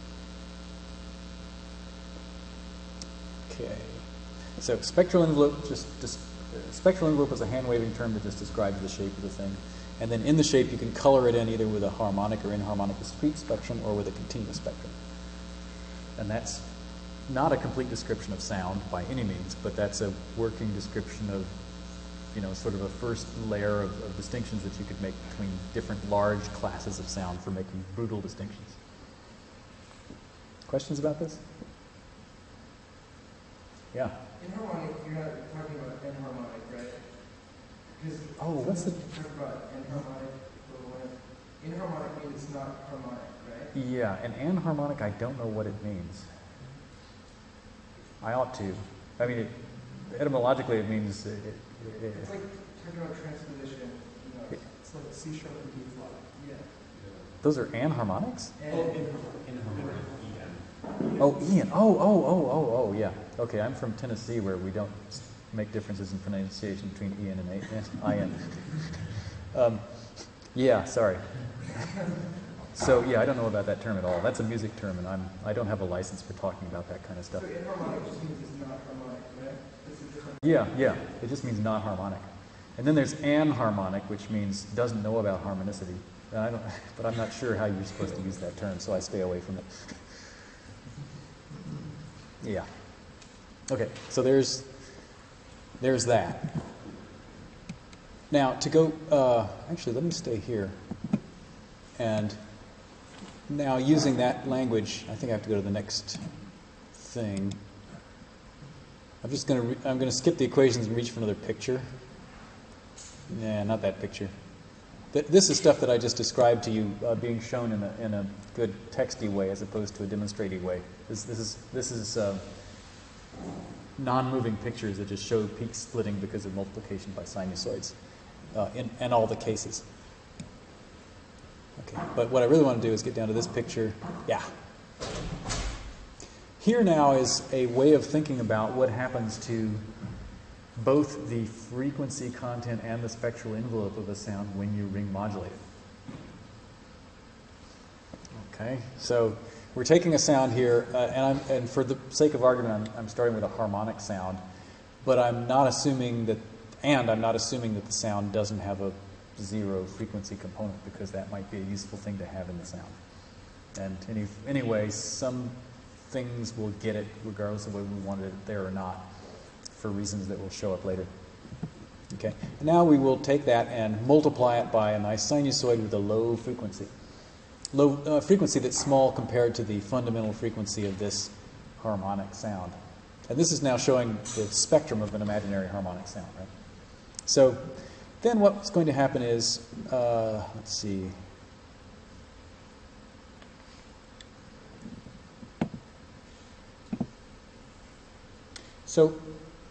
Okay, so spectral envelope spectral envelope is a hand-waving term that just describes the shape of the thing. And then in the shape, you can color it in either with a harmonic or inharmonic discrete spectrum or with a continuous spectrum. And that's not a complete description of sound by any means, but that's a working description of, you know, sort of a first layer of distinctions that you could make between different large classes of sound for making brutal distinctions. Questions about this? Yeah. Inharmonic, you're not talking about enharmonic, right? Because what's the... You talk about enharmonic, but enharmonic means it's not harmonic, right? Yeah, and anharmonic, I don't know what it means. I ought to. I mean, etymologically, it means... It's like talking about transposition. You know, it's like C sharp and D flat. Yeah. Those are anharmonics? Inharmonic. Oh, Ian. Oh, yeah. Okay, I'm from Tennessee, where we don't make differences in pronunciation between Ian and I-N. Yeah, sorry. So yeah, I don't know about that term at all. That's a music term, and I don't have a license for talking about that kind of stuff. So inharmonic just means it's not harmonic, right? It's a different. Yeah. It just means not harmonic. And then there's anharmonic, which means doesn't know about harmonicity. And but I'm not sure how you're supposed to use that term, so I stay away from it. Yeah. Okay, so there's that. Now, to go, actually, let me stay here. And now, using that language, I think I have to go to the next thing. I'm going to skip the equations and reach for another picture. Nah, not that picture. This is stuff that I just described to you being shown in a good texty way as opposed to a demonstrative way. This is non-moving pictures that just show peak splitting because of multiplication by sinusoids in all the cases. Okay, but what I really want to do is get down to this picture. Yeah. Here now is a way of thinking about what happens to both the frequency content and the spectral envelope of a sound when you ring modulate it. Okay, so we're taking a sound here, and for the sake of argument, I'm starting with a harmonic sound, but I'm not assuming that the sound doesn't have a zero frequency component, because that might be a useful thing to have in the sound. And anyway, some things will get it regardless of whether we wanted it there or not, for reasons that will show up later. Okay, and now we will take that and multiply it by a nice sinusoid with a low frequency. Low frequency that's small compared to the fundamental frequency of this harmonic sound. And this is now showing the spectrum of an imaginary harmonic sound, right? So then what's going to happen is, let's see. So,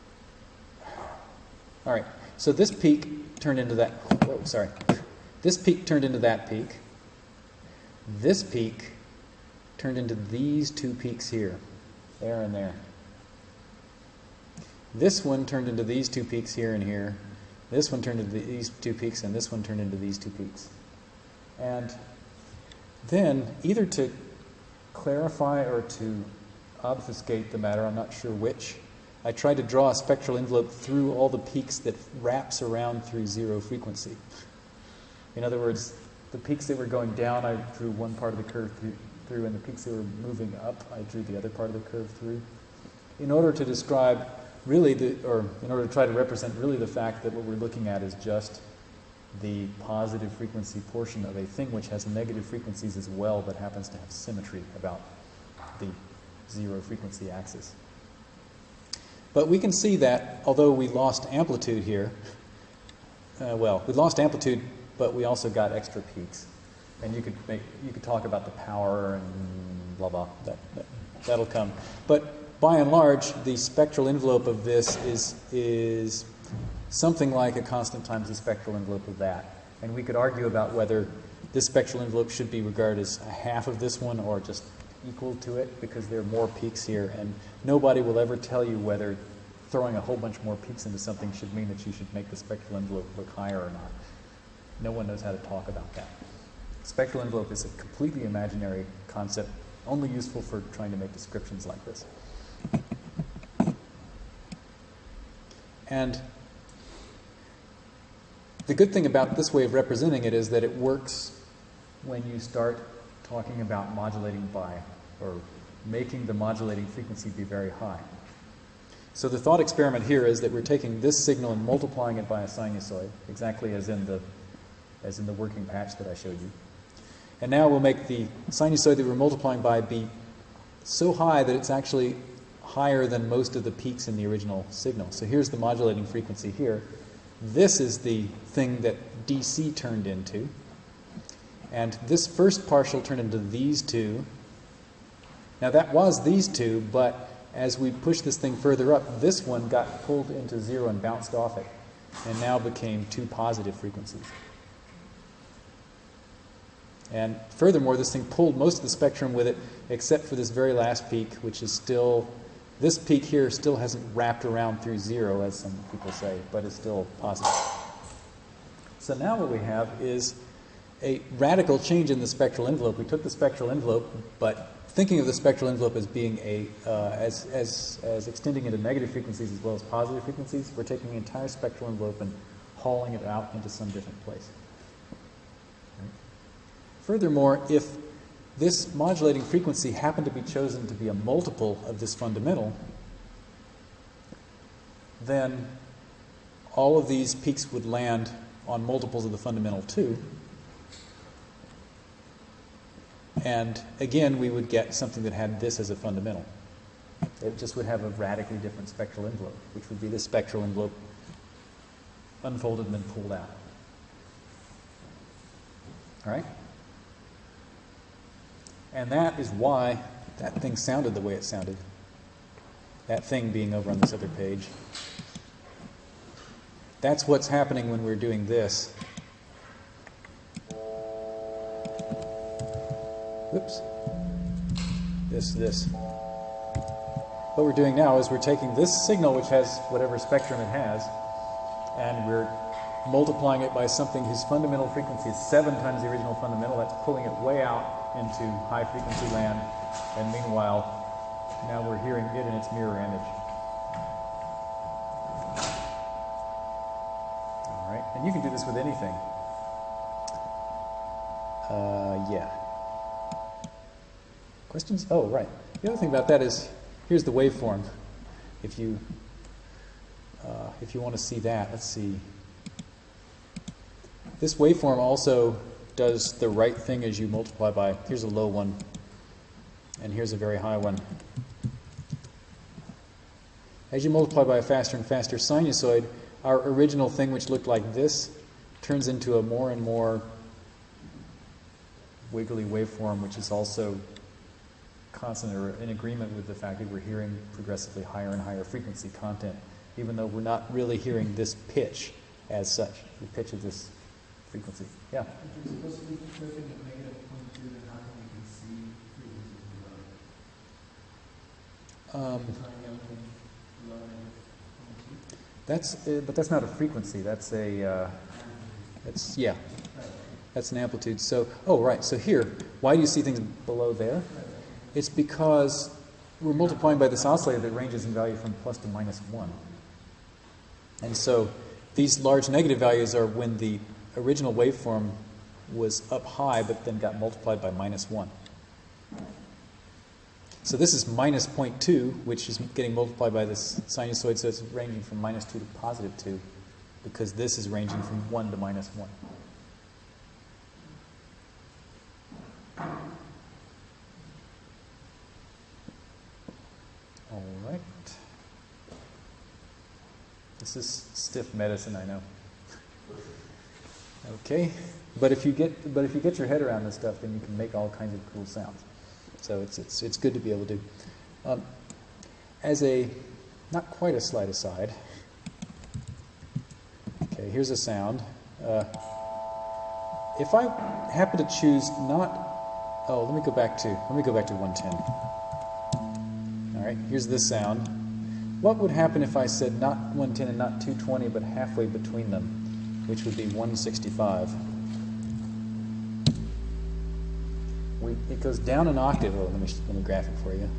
all right, so this peak turned into that, this peak turned into that peak. This peak turned into these two peaks here, there and there. This one turned into these two peaks here and here. This one turned into these two peaks, and this one turned into these two peaks. And then, either to clarify or to obfuscate the matter, I'm not sure which, I tried to draw a spectral envelope through all the peaks that wraps around through zero frequency. In other words, the peaks that were going down, I drew one part of the curve through, and the peaks that were moving up, I drew the other part of the curve through. In order to describe really in order to try to represent really the fact that what we're looking at is just the positive frequency portion of a thing which has negative frequencies as well, but happens to have symmetry about the zero frequency axis. But we can see that although we lost amplitude here, we lost amplitude, but we also got extra peaks. And you could talk about the power and blah blah. That'll come. But by and large, the spectral envelope of this is something like a constant times the spectral envelope of that. And we could argue about whether this spectral envelope should be regarded as a half of this one or just equal to it, because there are more peaks here, and nobody will ever tell you whether throwing a whole bunch more peaks into something should mean that you should make the spectral envelope look higher or not. No one knows how to talk about that. Spectral envelope is a completely imaginary concept, only useful for trying to make descriptions like this. And the good thing about this way of representing it is that it works when you start talking about modulating by, or making the modulating frequency be very high. So the thought experiment here is that we're taking this signal and multiplying it by a sinusoid, exactly as in the working patch that I showed you. And now we'll make the sinusoid that we're multiplying by be so high that it's actually higher than most of the peaks in the original signal. So here's the modulating frequency here. This is the thing that DC turned into. And this first partial turned into these two. Now that was these two, but as we push this thing further up, this one got pulled into zero and bounced off it, and now became two positive frequencies. And furthermore, this thing pulled most of the spectrum with it, except for this very last peak, which is still, this peak here still hasn't wrapped around through zero, as some people say, but is still positive. So now what we have is a radical change in the spectral envelope. We took the spectral envelope, but thinking of the spectral envelope as being as extending into negative frequencies as well as positive frequencies, we're taking the entire spectral envelope and hauling it out into some different place. Right? Furthermore, if this modulating frequency happened to be chosen to be a multiple of this fundamental, then all of these peaks would land on multiples of the fundamental too. And again, we would get something that had this as a fundamental. It just would have a radically different spectral envelope, which would be this spectral envelope unfolded and then pulled out. All right? And that is why that thing sounded the way it sounded. That thing being over on this other page. That's what's happening when we're doing this. Whoops. This. What we're doing now is we're taking this signal, which has whatever spectrum it has, and we're multiplying it by something whose fundamental frequency is 7 times the original fundamental. That's pulling it way out into high frequency land, and meanwhile, now we're hearing it in its mirror image. All right, and you can do this with anything. Yeah. Questions? Oh, right. The other thing about that is, here's the waveform. If you want to see that, let's see. This waveform also does the right thing as you multiply by, here's a low one, and here's a very high one. As you multiply by a faster and faster sinusoid, our original thing, which looked like this, turns into a more and more wiggly waveform, which is also constant or in agreement with the fact that we're hearing progressively higher and higher frequency content, even though we're not really hearing this pitch as such, the pitch of this frequency. Yeah? If you're supposed to be flipping at negative 0.2, then how come we can see frequencies below? But that's not a frequency. That's a, that's an amplitude. So, oh, right. So here, why do you see things below there? It's because we're multiplying by this oscillator that ranges in value from plus to minus 1. And so these large negative values are when the original waveform was up high but then got multiplied by minus 1. So this is minus 0.2, which is getting multiplied by this sinusoid, so it's ranging from minus 2 to positive 2, because this is ranging from 1 to minus 1. All right. This is stiff medicine, I know. Okay, but if you get your head around this stuff, then you can make all kinds of cool sounds. So it's good to be able to. As a not quite a slight aside. Okay, here's a sound. If I happen to choose not, let me go back to 110. All right, here's this sound. What would happen if I said not 110 and not 220, but halfway between them, which would be 165? It goes down an octave. Oh, let me graph it for you.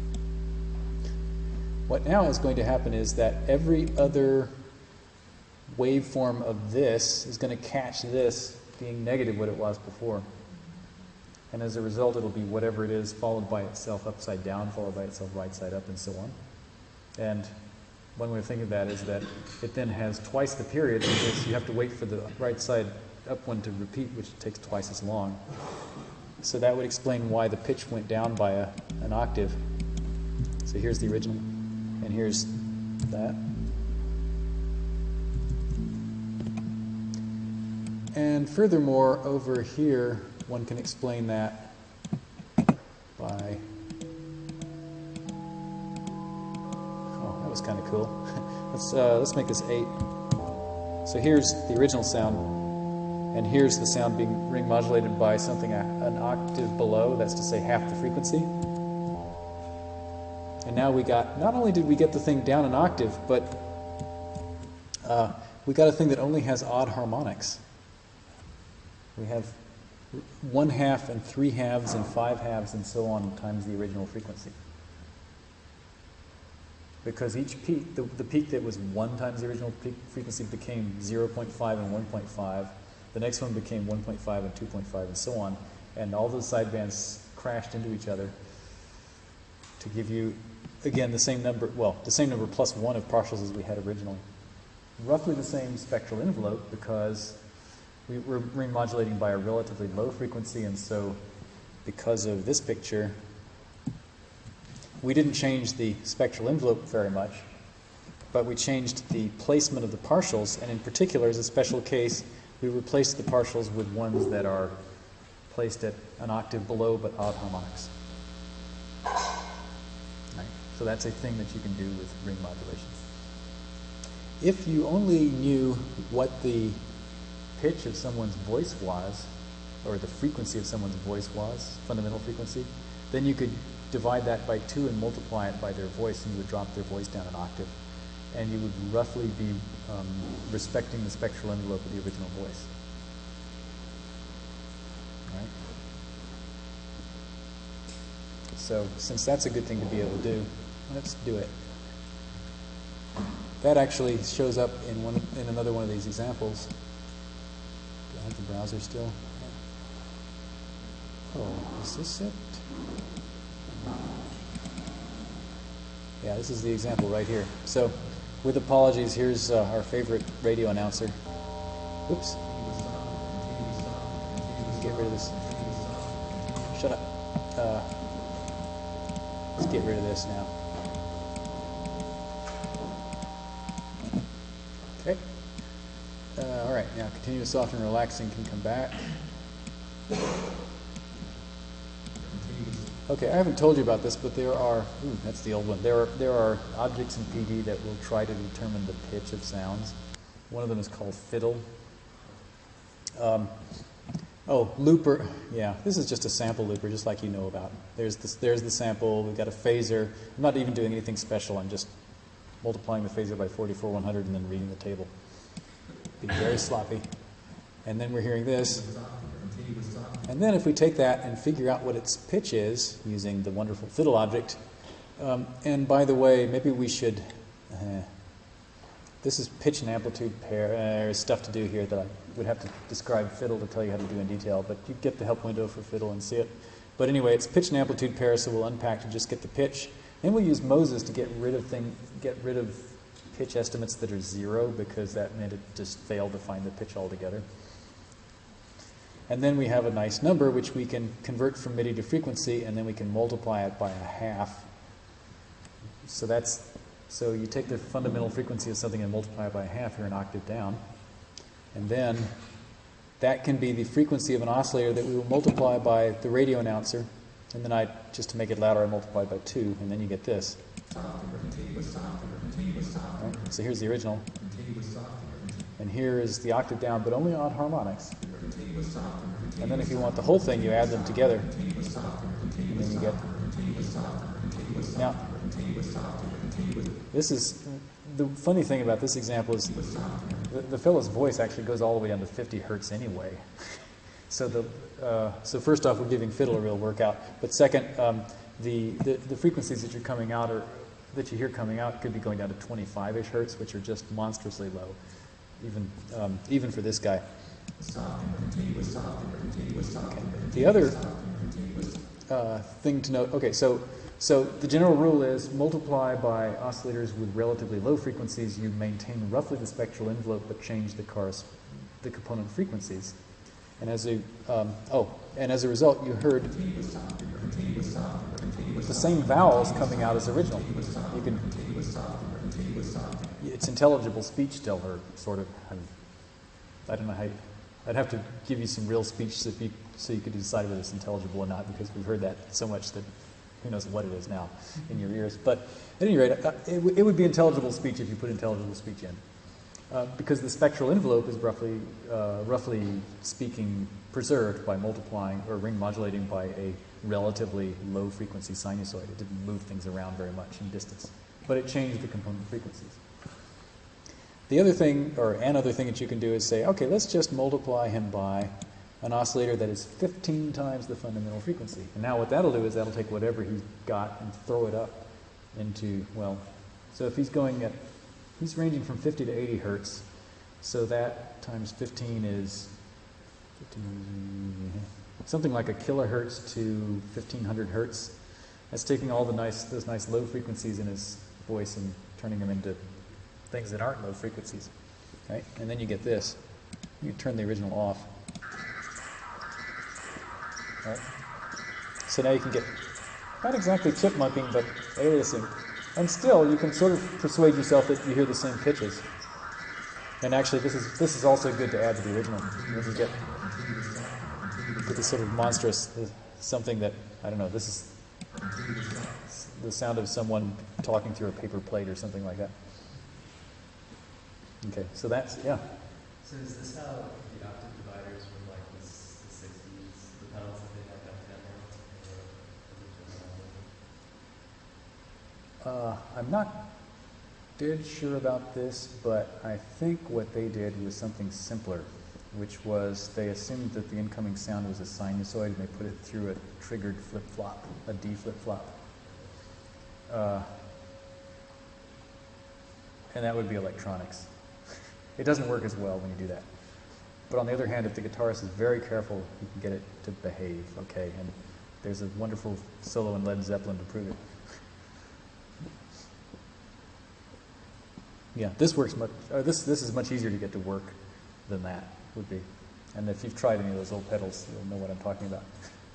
What now is going to happen is that every other waveform of this is going to catch this being negative what it was before. And as a result, it'll be whatever it is, followed by itself upside down, followed by itself right side up, and so on. And one way of thinking of that is that it then has twice the period, because you have to wait for the right side up one to repeat, which takes twice as long. So that would explain why the pitch went down by an octave. So here's the original, and here's that. And furthermore, over here, one can explain that by... Oh, that was kind of cool. Let's make this 8. So here's the original sound, and here's the sound being ring modulated by something an octave below, that's to say half the frequency. And now we got, not only did we get the thing down an octave, but we got a thing that only has odd harmonics. We have 1/2 and 3/2 and 5/2 and so on times the original frequency. Because each peak, the peak that was 1 times the original peak frequency became 0.5 and 1.5. The next one became 1.5 and 2.5 and so on. And all those sidebands crashed into each other to give you, again, the same number, well, the same number plus 1 of partials as we had originally. Roughly the same spectral envelope because we were ring modulating by a relatively low frequency, and so because of this picture, we didn't change the spectral envelope very much, but we changed the placement of the partials, and in particular, as a special case, we replaced the partials with ones that are placed at an octave below but odd harmonics. Right? So that's a thing that you can do with ring modulation. If you only knew what the pitch of someone's voice was, or the frequency of someone's voice was, fundamental frequency, then you could divide that by 2 and multiply it by their voice, and you would drop their voice down an octave. And you would roughly be respecting the spectral envelope of the original voice. Right? So, since that's a good thing to be able to do, let's do it. That actually shows up in another one of these examples. Do I have the browser still? Oh, is this it? Yeah, this is the example right here. So, with apologies, here's our favorite radio announcer. Oops. Get rid of this. Shut up. Let's get rid of this now. Okay. All right, now continuous soft and relaxing can come back. Okay, I haven't told you about this, but there are, that's the old one. There are objects in PD that will try to determine the pitch of sounds. One of them is called fiddle. Looper. Yeah, this is just a sample looper, just like you know about. There's the sample. We've got a phaser. I'm not even doing anything special. I'm just multiplying the phaser by 44/100 and then reading the table. Being very sloppy. And then we're hearing this. And then if we take that and figure out what its pitch is using the wonderful fiddle object, and by the way, maybe we should, this is pitch and amplitude pair. There's stuff to do here that I would have to describe fiddle to tell you how to do in detail, but you get the help window for fiddle and see it. But anyway, it's pitch and amplitude pair, so we'll unpack to just get the pitch. Then we'll use Moses to get rid of pitch estimates that are 0, because that meant it just failed to find the pitch altogether. And then we have a nice number which we can convert from MIDI to frequency, and then we can multiply it by 1/2. So you take the fundamental frequency of something and multiply it by 1/2, you're an octave down. And then that can be the frequency of an oscillator that we will multiply by the radio announcer. And then just to make it louder, I multiply by 2, and then you get this. Right? So here's the original. And here is the octave down, but only odd harmonics. And then if you want the whole thing, you add them together. And then you get... Now, this is... The funny thing about this example is the fellow's voice actually goes all the way down to 50 hertz anyway. So first off, we're giving fiddle a real workout. But second, the frequencies that you're coming out, or that you hear coming out, could be going down to 25-ish hertz, which are just monstrously low, even for this guy. Okay. The other thing to note. Okay, so the general rule is multiply by oscillators with relatively low frequencies. You maintain roughly the spectral envelope, but change the component frequencies. And as a result, you heard the same vowels coming out as original. It's intelligible speech still, or sort of. I don't know how. I'd have to give you some real speech so you could decide whether it's intelligible or not, because we've heard that so much that who knows what it is now in your ears. But at any rate, it would be intelligible speech if you put intelligible speech in. Because the spectral envelope is roughly speaking preserved by multiplying or ring modulating by a relatively low frequency sinusoid. It didn't move things around very much in distance, but it changed the component frequencies. The other thing, or another thing that you can do is say, okay, let's just multiply him by an oscillator that is 15 times the fundamental frequency. And now what that'll do is that'll take whatever he's got and throw it up into, well, so if he's he's ranging from 50 to 80 hertz, so that times 15 is something like a kilohertz to 1500 hertz. That's taking all those nice low frequencies in his voice and turning them into things that aren't low frequencies. Right? And then you get this. You turn the original off. Right? So now you can get, not exactly chipmunking, but aliasing. And still, you can sort of persuade yourself that you hear the same pitches. And actually, this is also good to add to the original. You get this sort of monstrous, something that, I don't know, this is the sound of someone talking through a paper plate or something like that. Okay, so that's, yeah. So is this how the octave dividers were like the 60s, the pedals that they had back then? I'm not dead sure about this, but I think what they did was something simpler, which was they assumed that the incoming sound was a sinusoid and they put it through a triggered flip-flop, a D flip-flop. And that would be electronics. It doesn't work as well when you do that. But on the other hand, if the guitarist is very careful, he can get it to behave, okay? And there's a wonderful solo in Led Zeppelin to prove it. Yeah, this works much, this is much easier to get to work than that would be. And if you've tried any of those old pedals, you'll know what I'm talking about.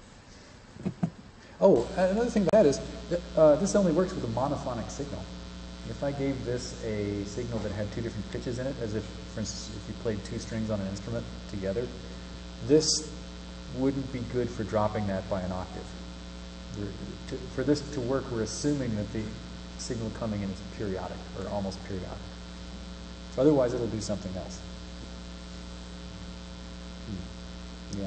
Oh, another thing about that is, this only works with a monophonic signal. If I gave this a signal that had two different pitches in it, as if, for instance, if you played two strings on an instrument together, this wouldn't be good for dropping that by an octave. For this to work, we're assuming that the signal coming in is periodic, or almost periodic. Otherwise, it'll do something else. Yeah.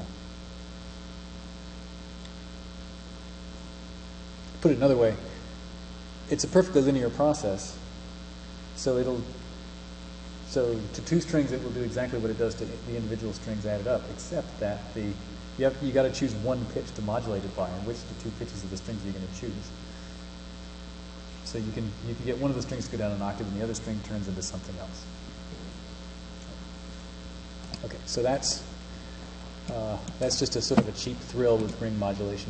Put it another way, it's a perfectly linear process, so to two strings it will do exactly what it does to the individual strings added up, except that you got to choose one pitch to modulate it by, and which of the two pitches of the strings are you going to choose. So you can get one of the strings to go down an octave, and the other string turns into something else. Okay, so that's just a sort of a cheap thrill with ring modulation.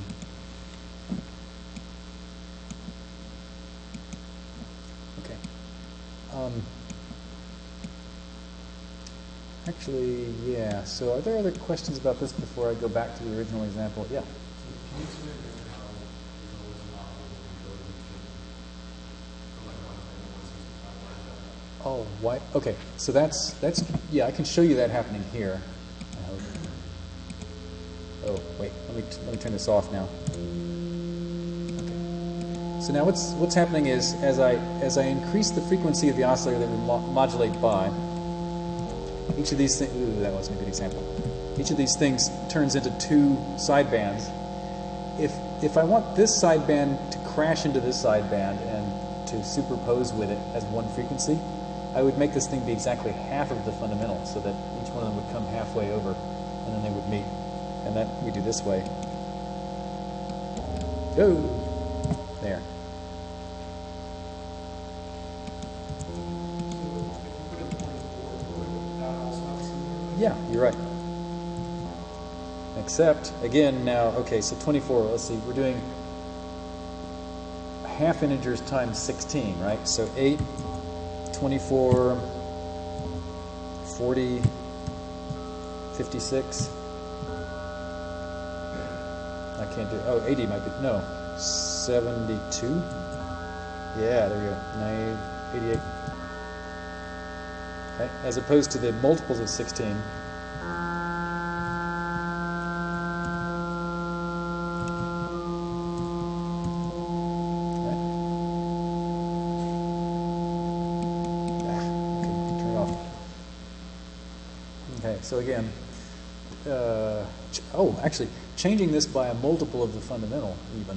Okay. Actually, yeah. So are there other questions about this before I go back to the original example? Yeah. Can you explain how there's always an octave Oh, why? Okay, so that's yeah. I can show you that happening here. I hope. Oh, wait. Let me turn this off now. Okay. So now what's happening is as I increase the frequency of the oscillator that we modulate by, each of these things. Ooh, that wasn't a good example. Each of these things turns into two sidebands. If I want this sideband to crash into this sideband and to superpose with it as one frequency, I would make this thing be exactly half of the fundamental, so that each one of them would come halfway over, and then they would meet. And that we do this way. Go! There. Yeah, you're right. Except, again, now, okay, so 24, let's see, we're doing half integers times 16, right? So 8, 24, 40, 56. I can't do, oh, 80 might be, no, 72. Yeah, there you go, 88. Right? As opposed to the multiples of 16. So again, actually, changing this by a multiple of the fundamental, even,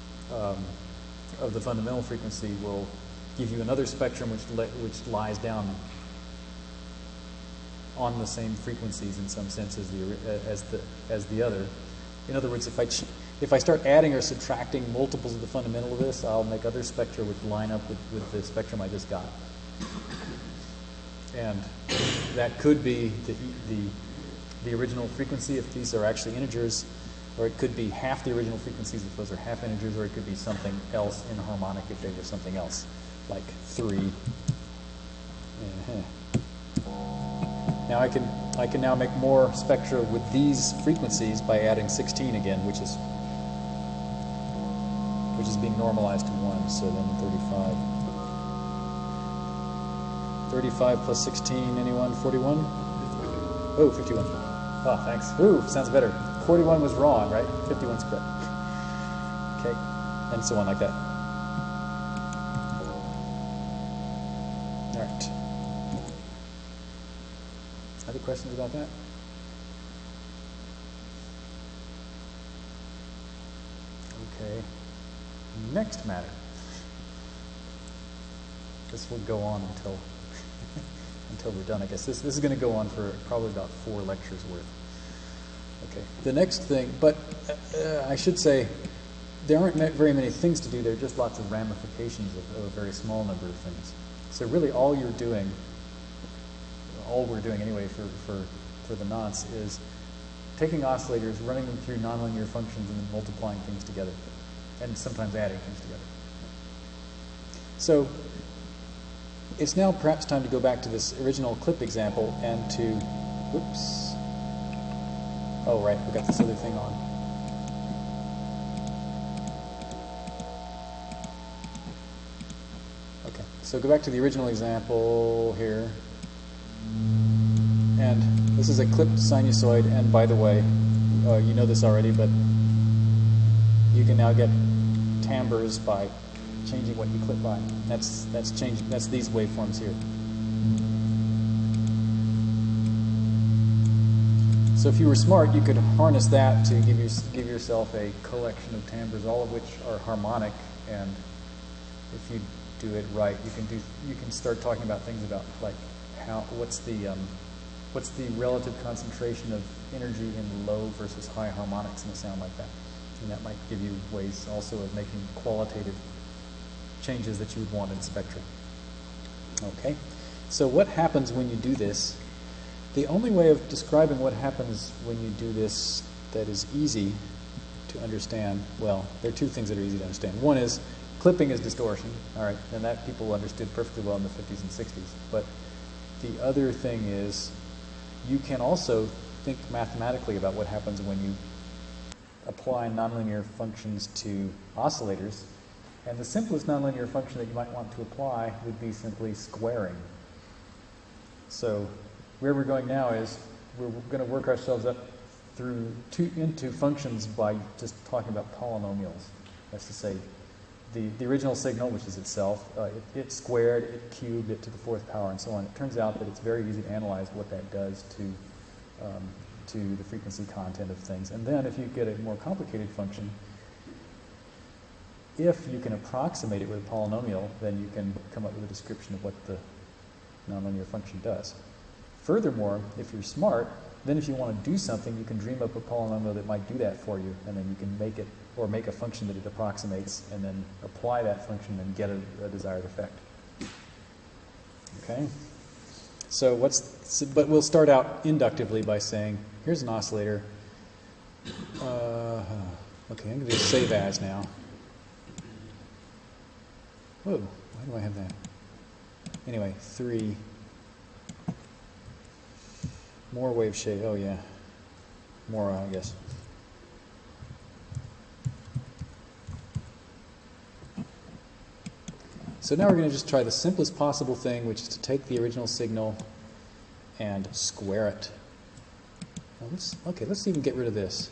of the fundamental frequency will give you another spectrum which lies down on the same frequencies in some sense as the other. In other words, if I start adding or subtracting multiples of the fundamental of this, I'll make other spectra which line up with the spectrum I just got. And that could be the original frequency if these are actually integers, or it could be half the original frequencies if those are half integers, or it could be something else inharmonic if they were something else, like 3. Now I can now make more spectra with these frequencies by adding 16 again, which is being normalized to 1. So then 35 plus 16, anyone? 41? Oh, 51. Oh, thanks. Ooh, sounds better. 41 was wrong, right? 51's correct. Okay, and so on like that. All right. Other questions about that? Okay. Next matter. This will go on until until we're done, I guess. This is going to go on for probably about 4 lectures worth. Okay. The next thing, but I should say, there aren't very many things to do. There are just lots of ramifications of a very small number of things. So really all we're doing anyway for the nonce is taking oscillators, running them through nonlinear functions, and then multiplying things together, and sometimes adding things together. So it's now perhaps time to go back to this original clip example and to, whoops, oh right, we got this other thing on. Okay, so go back to the original example here. And this is a clipped sinusoid, and by the way, you know this already, but you can now get timbres by changing what you clip by. That's these waveforms here. So if you were smart, you could harness that to give yourself a collection of timbres, all of which are harmonic, and if you do it right, you can start talking about things about like what's the relative concentration of energy in low versus high harmonics in a sound like that. And that might give you ways also of making qualitative changes that you would want in spectra. Okay, so what happens when you do this? The only way of describing what happens when you do this that is easy to understand, well, there are 2 things that are easy to understand. One is clipping is distortion, all right, and that people understood perfectly well in the 50s and 60s. But the other thing is you can also think mathematically about what happens when you apply nonlinear functions to oscillators. And the simplest nonlinear function that you might want to apply would be simply squaring. So where we're going now is we're going to work ourselves up into functions by just talking about polynomials. That's to say, the original signal, which is itself, it squared, it cubed, it to the 4th power, and so on. It turns out that it's very easy to analyze what that does to the frequency content of things. And then if you get a more complicated function, if you can approximate it with a polynomial, then you can come up with a description of what the nonlinear function does. Furthermore, if you're smart, then if you want to do something, you can dream up a polynomial that might do that for you, and then you can make it, or make a function that it approximates, and then apply that function and get a desired effect. Okay? So but we'll start out inductively by saying, here's an oscillator. Okay, I'm going to do save as now. Whoa, why do I have that? Anyway, 3. More wave shape, oh yeah. More, I guess. So now we're going to just try the simplest possible thing, which is to take the original signal and square it. Now let's even get rid of this.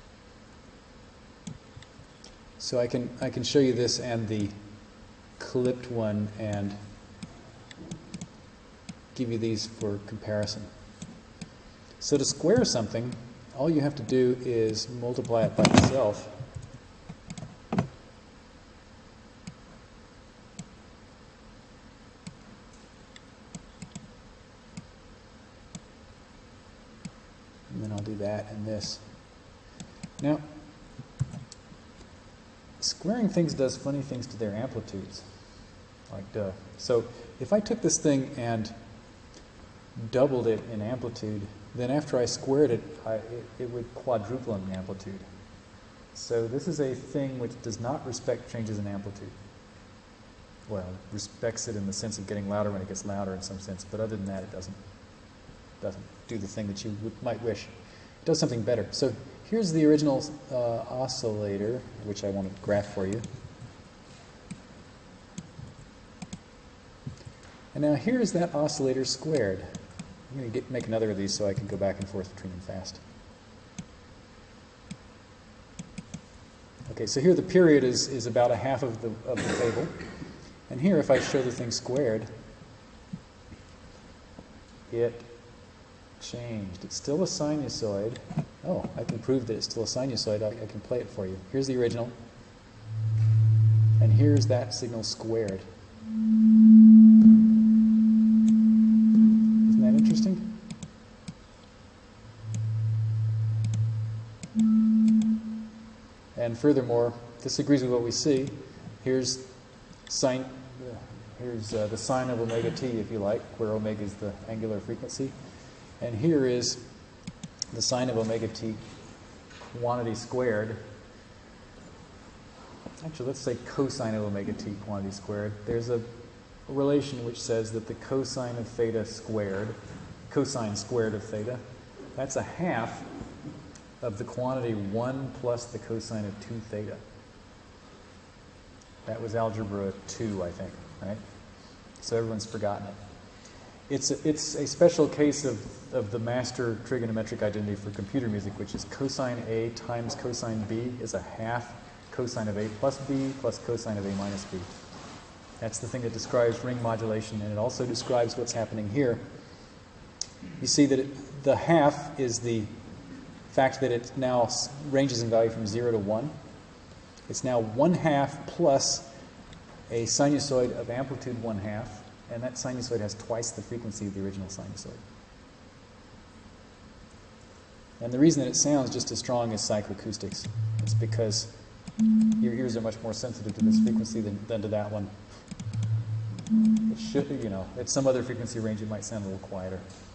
So I can show you this and the clipped one and give you these for comparison. So to square something, all you have to do is multiply it by itself. And then I'll do that and this. Now, squaring things does funny things to their amplitudes. Like, duh. So if I took this thing and doubled it in amplitude, then after I squared it, it would quadruple in amplitude. So this is a thing which does not respect changes in amplitude. Well, it respects it in the sense of getting louder when it gets louder in some sense, but other than that, it doesn't do the thing that you might wish. It does something better. So here's the original oscillator, which I want to graph for you. And now here's that oscillator squared. I'm going to make another of these so I can go back and forth between them fast. Okay, so here the period is about a half of the table. And here, if I show the thing squared, it changed. It's still a sinusoid. Oh, I can prove that it's still a sinusoid. I can play it for you. Here's the original. And here's that signal squared. Isn't that interesting? And furthermore, this agrees with what we see. Here's the sine of omega t, if you like, where omega is the angular frequency. And here is the sine of omega t quantity squared. Actually, let's say cosine of omega t quantity squared. There's a relation which says that the cosine of theta squared, cosine squared of theta, that's a half of the quantity 1 plus the cosine of 2 theta. That was algebra 2, I think, right? So everyone's forgotten it. It's a special case of the master trigonometric identity for computer music, which is cosine A times cosine B is a half cosine of A plus B plus cosine of A minus B. That's the thing that describes ring modulation, and it also describes what's happening here. You see that the half is the fact that it now ranges in value from 0 to 1. It's now 1/2 plus a sinusoid of amplitude 1/2, and that sinusoid has twice the frequency of the original sinusoid. And the reason that it sounds just as strong as psychoacoustics is because your ears are much more sensitive to this frequency than to that one. It should, at some other frequency range, it might sound a little quieter.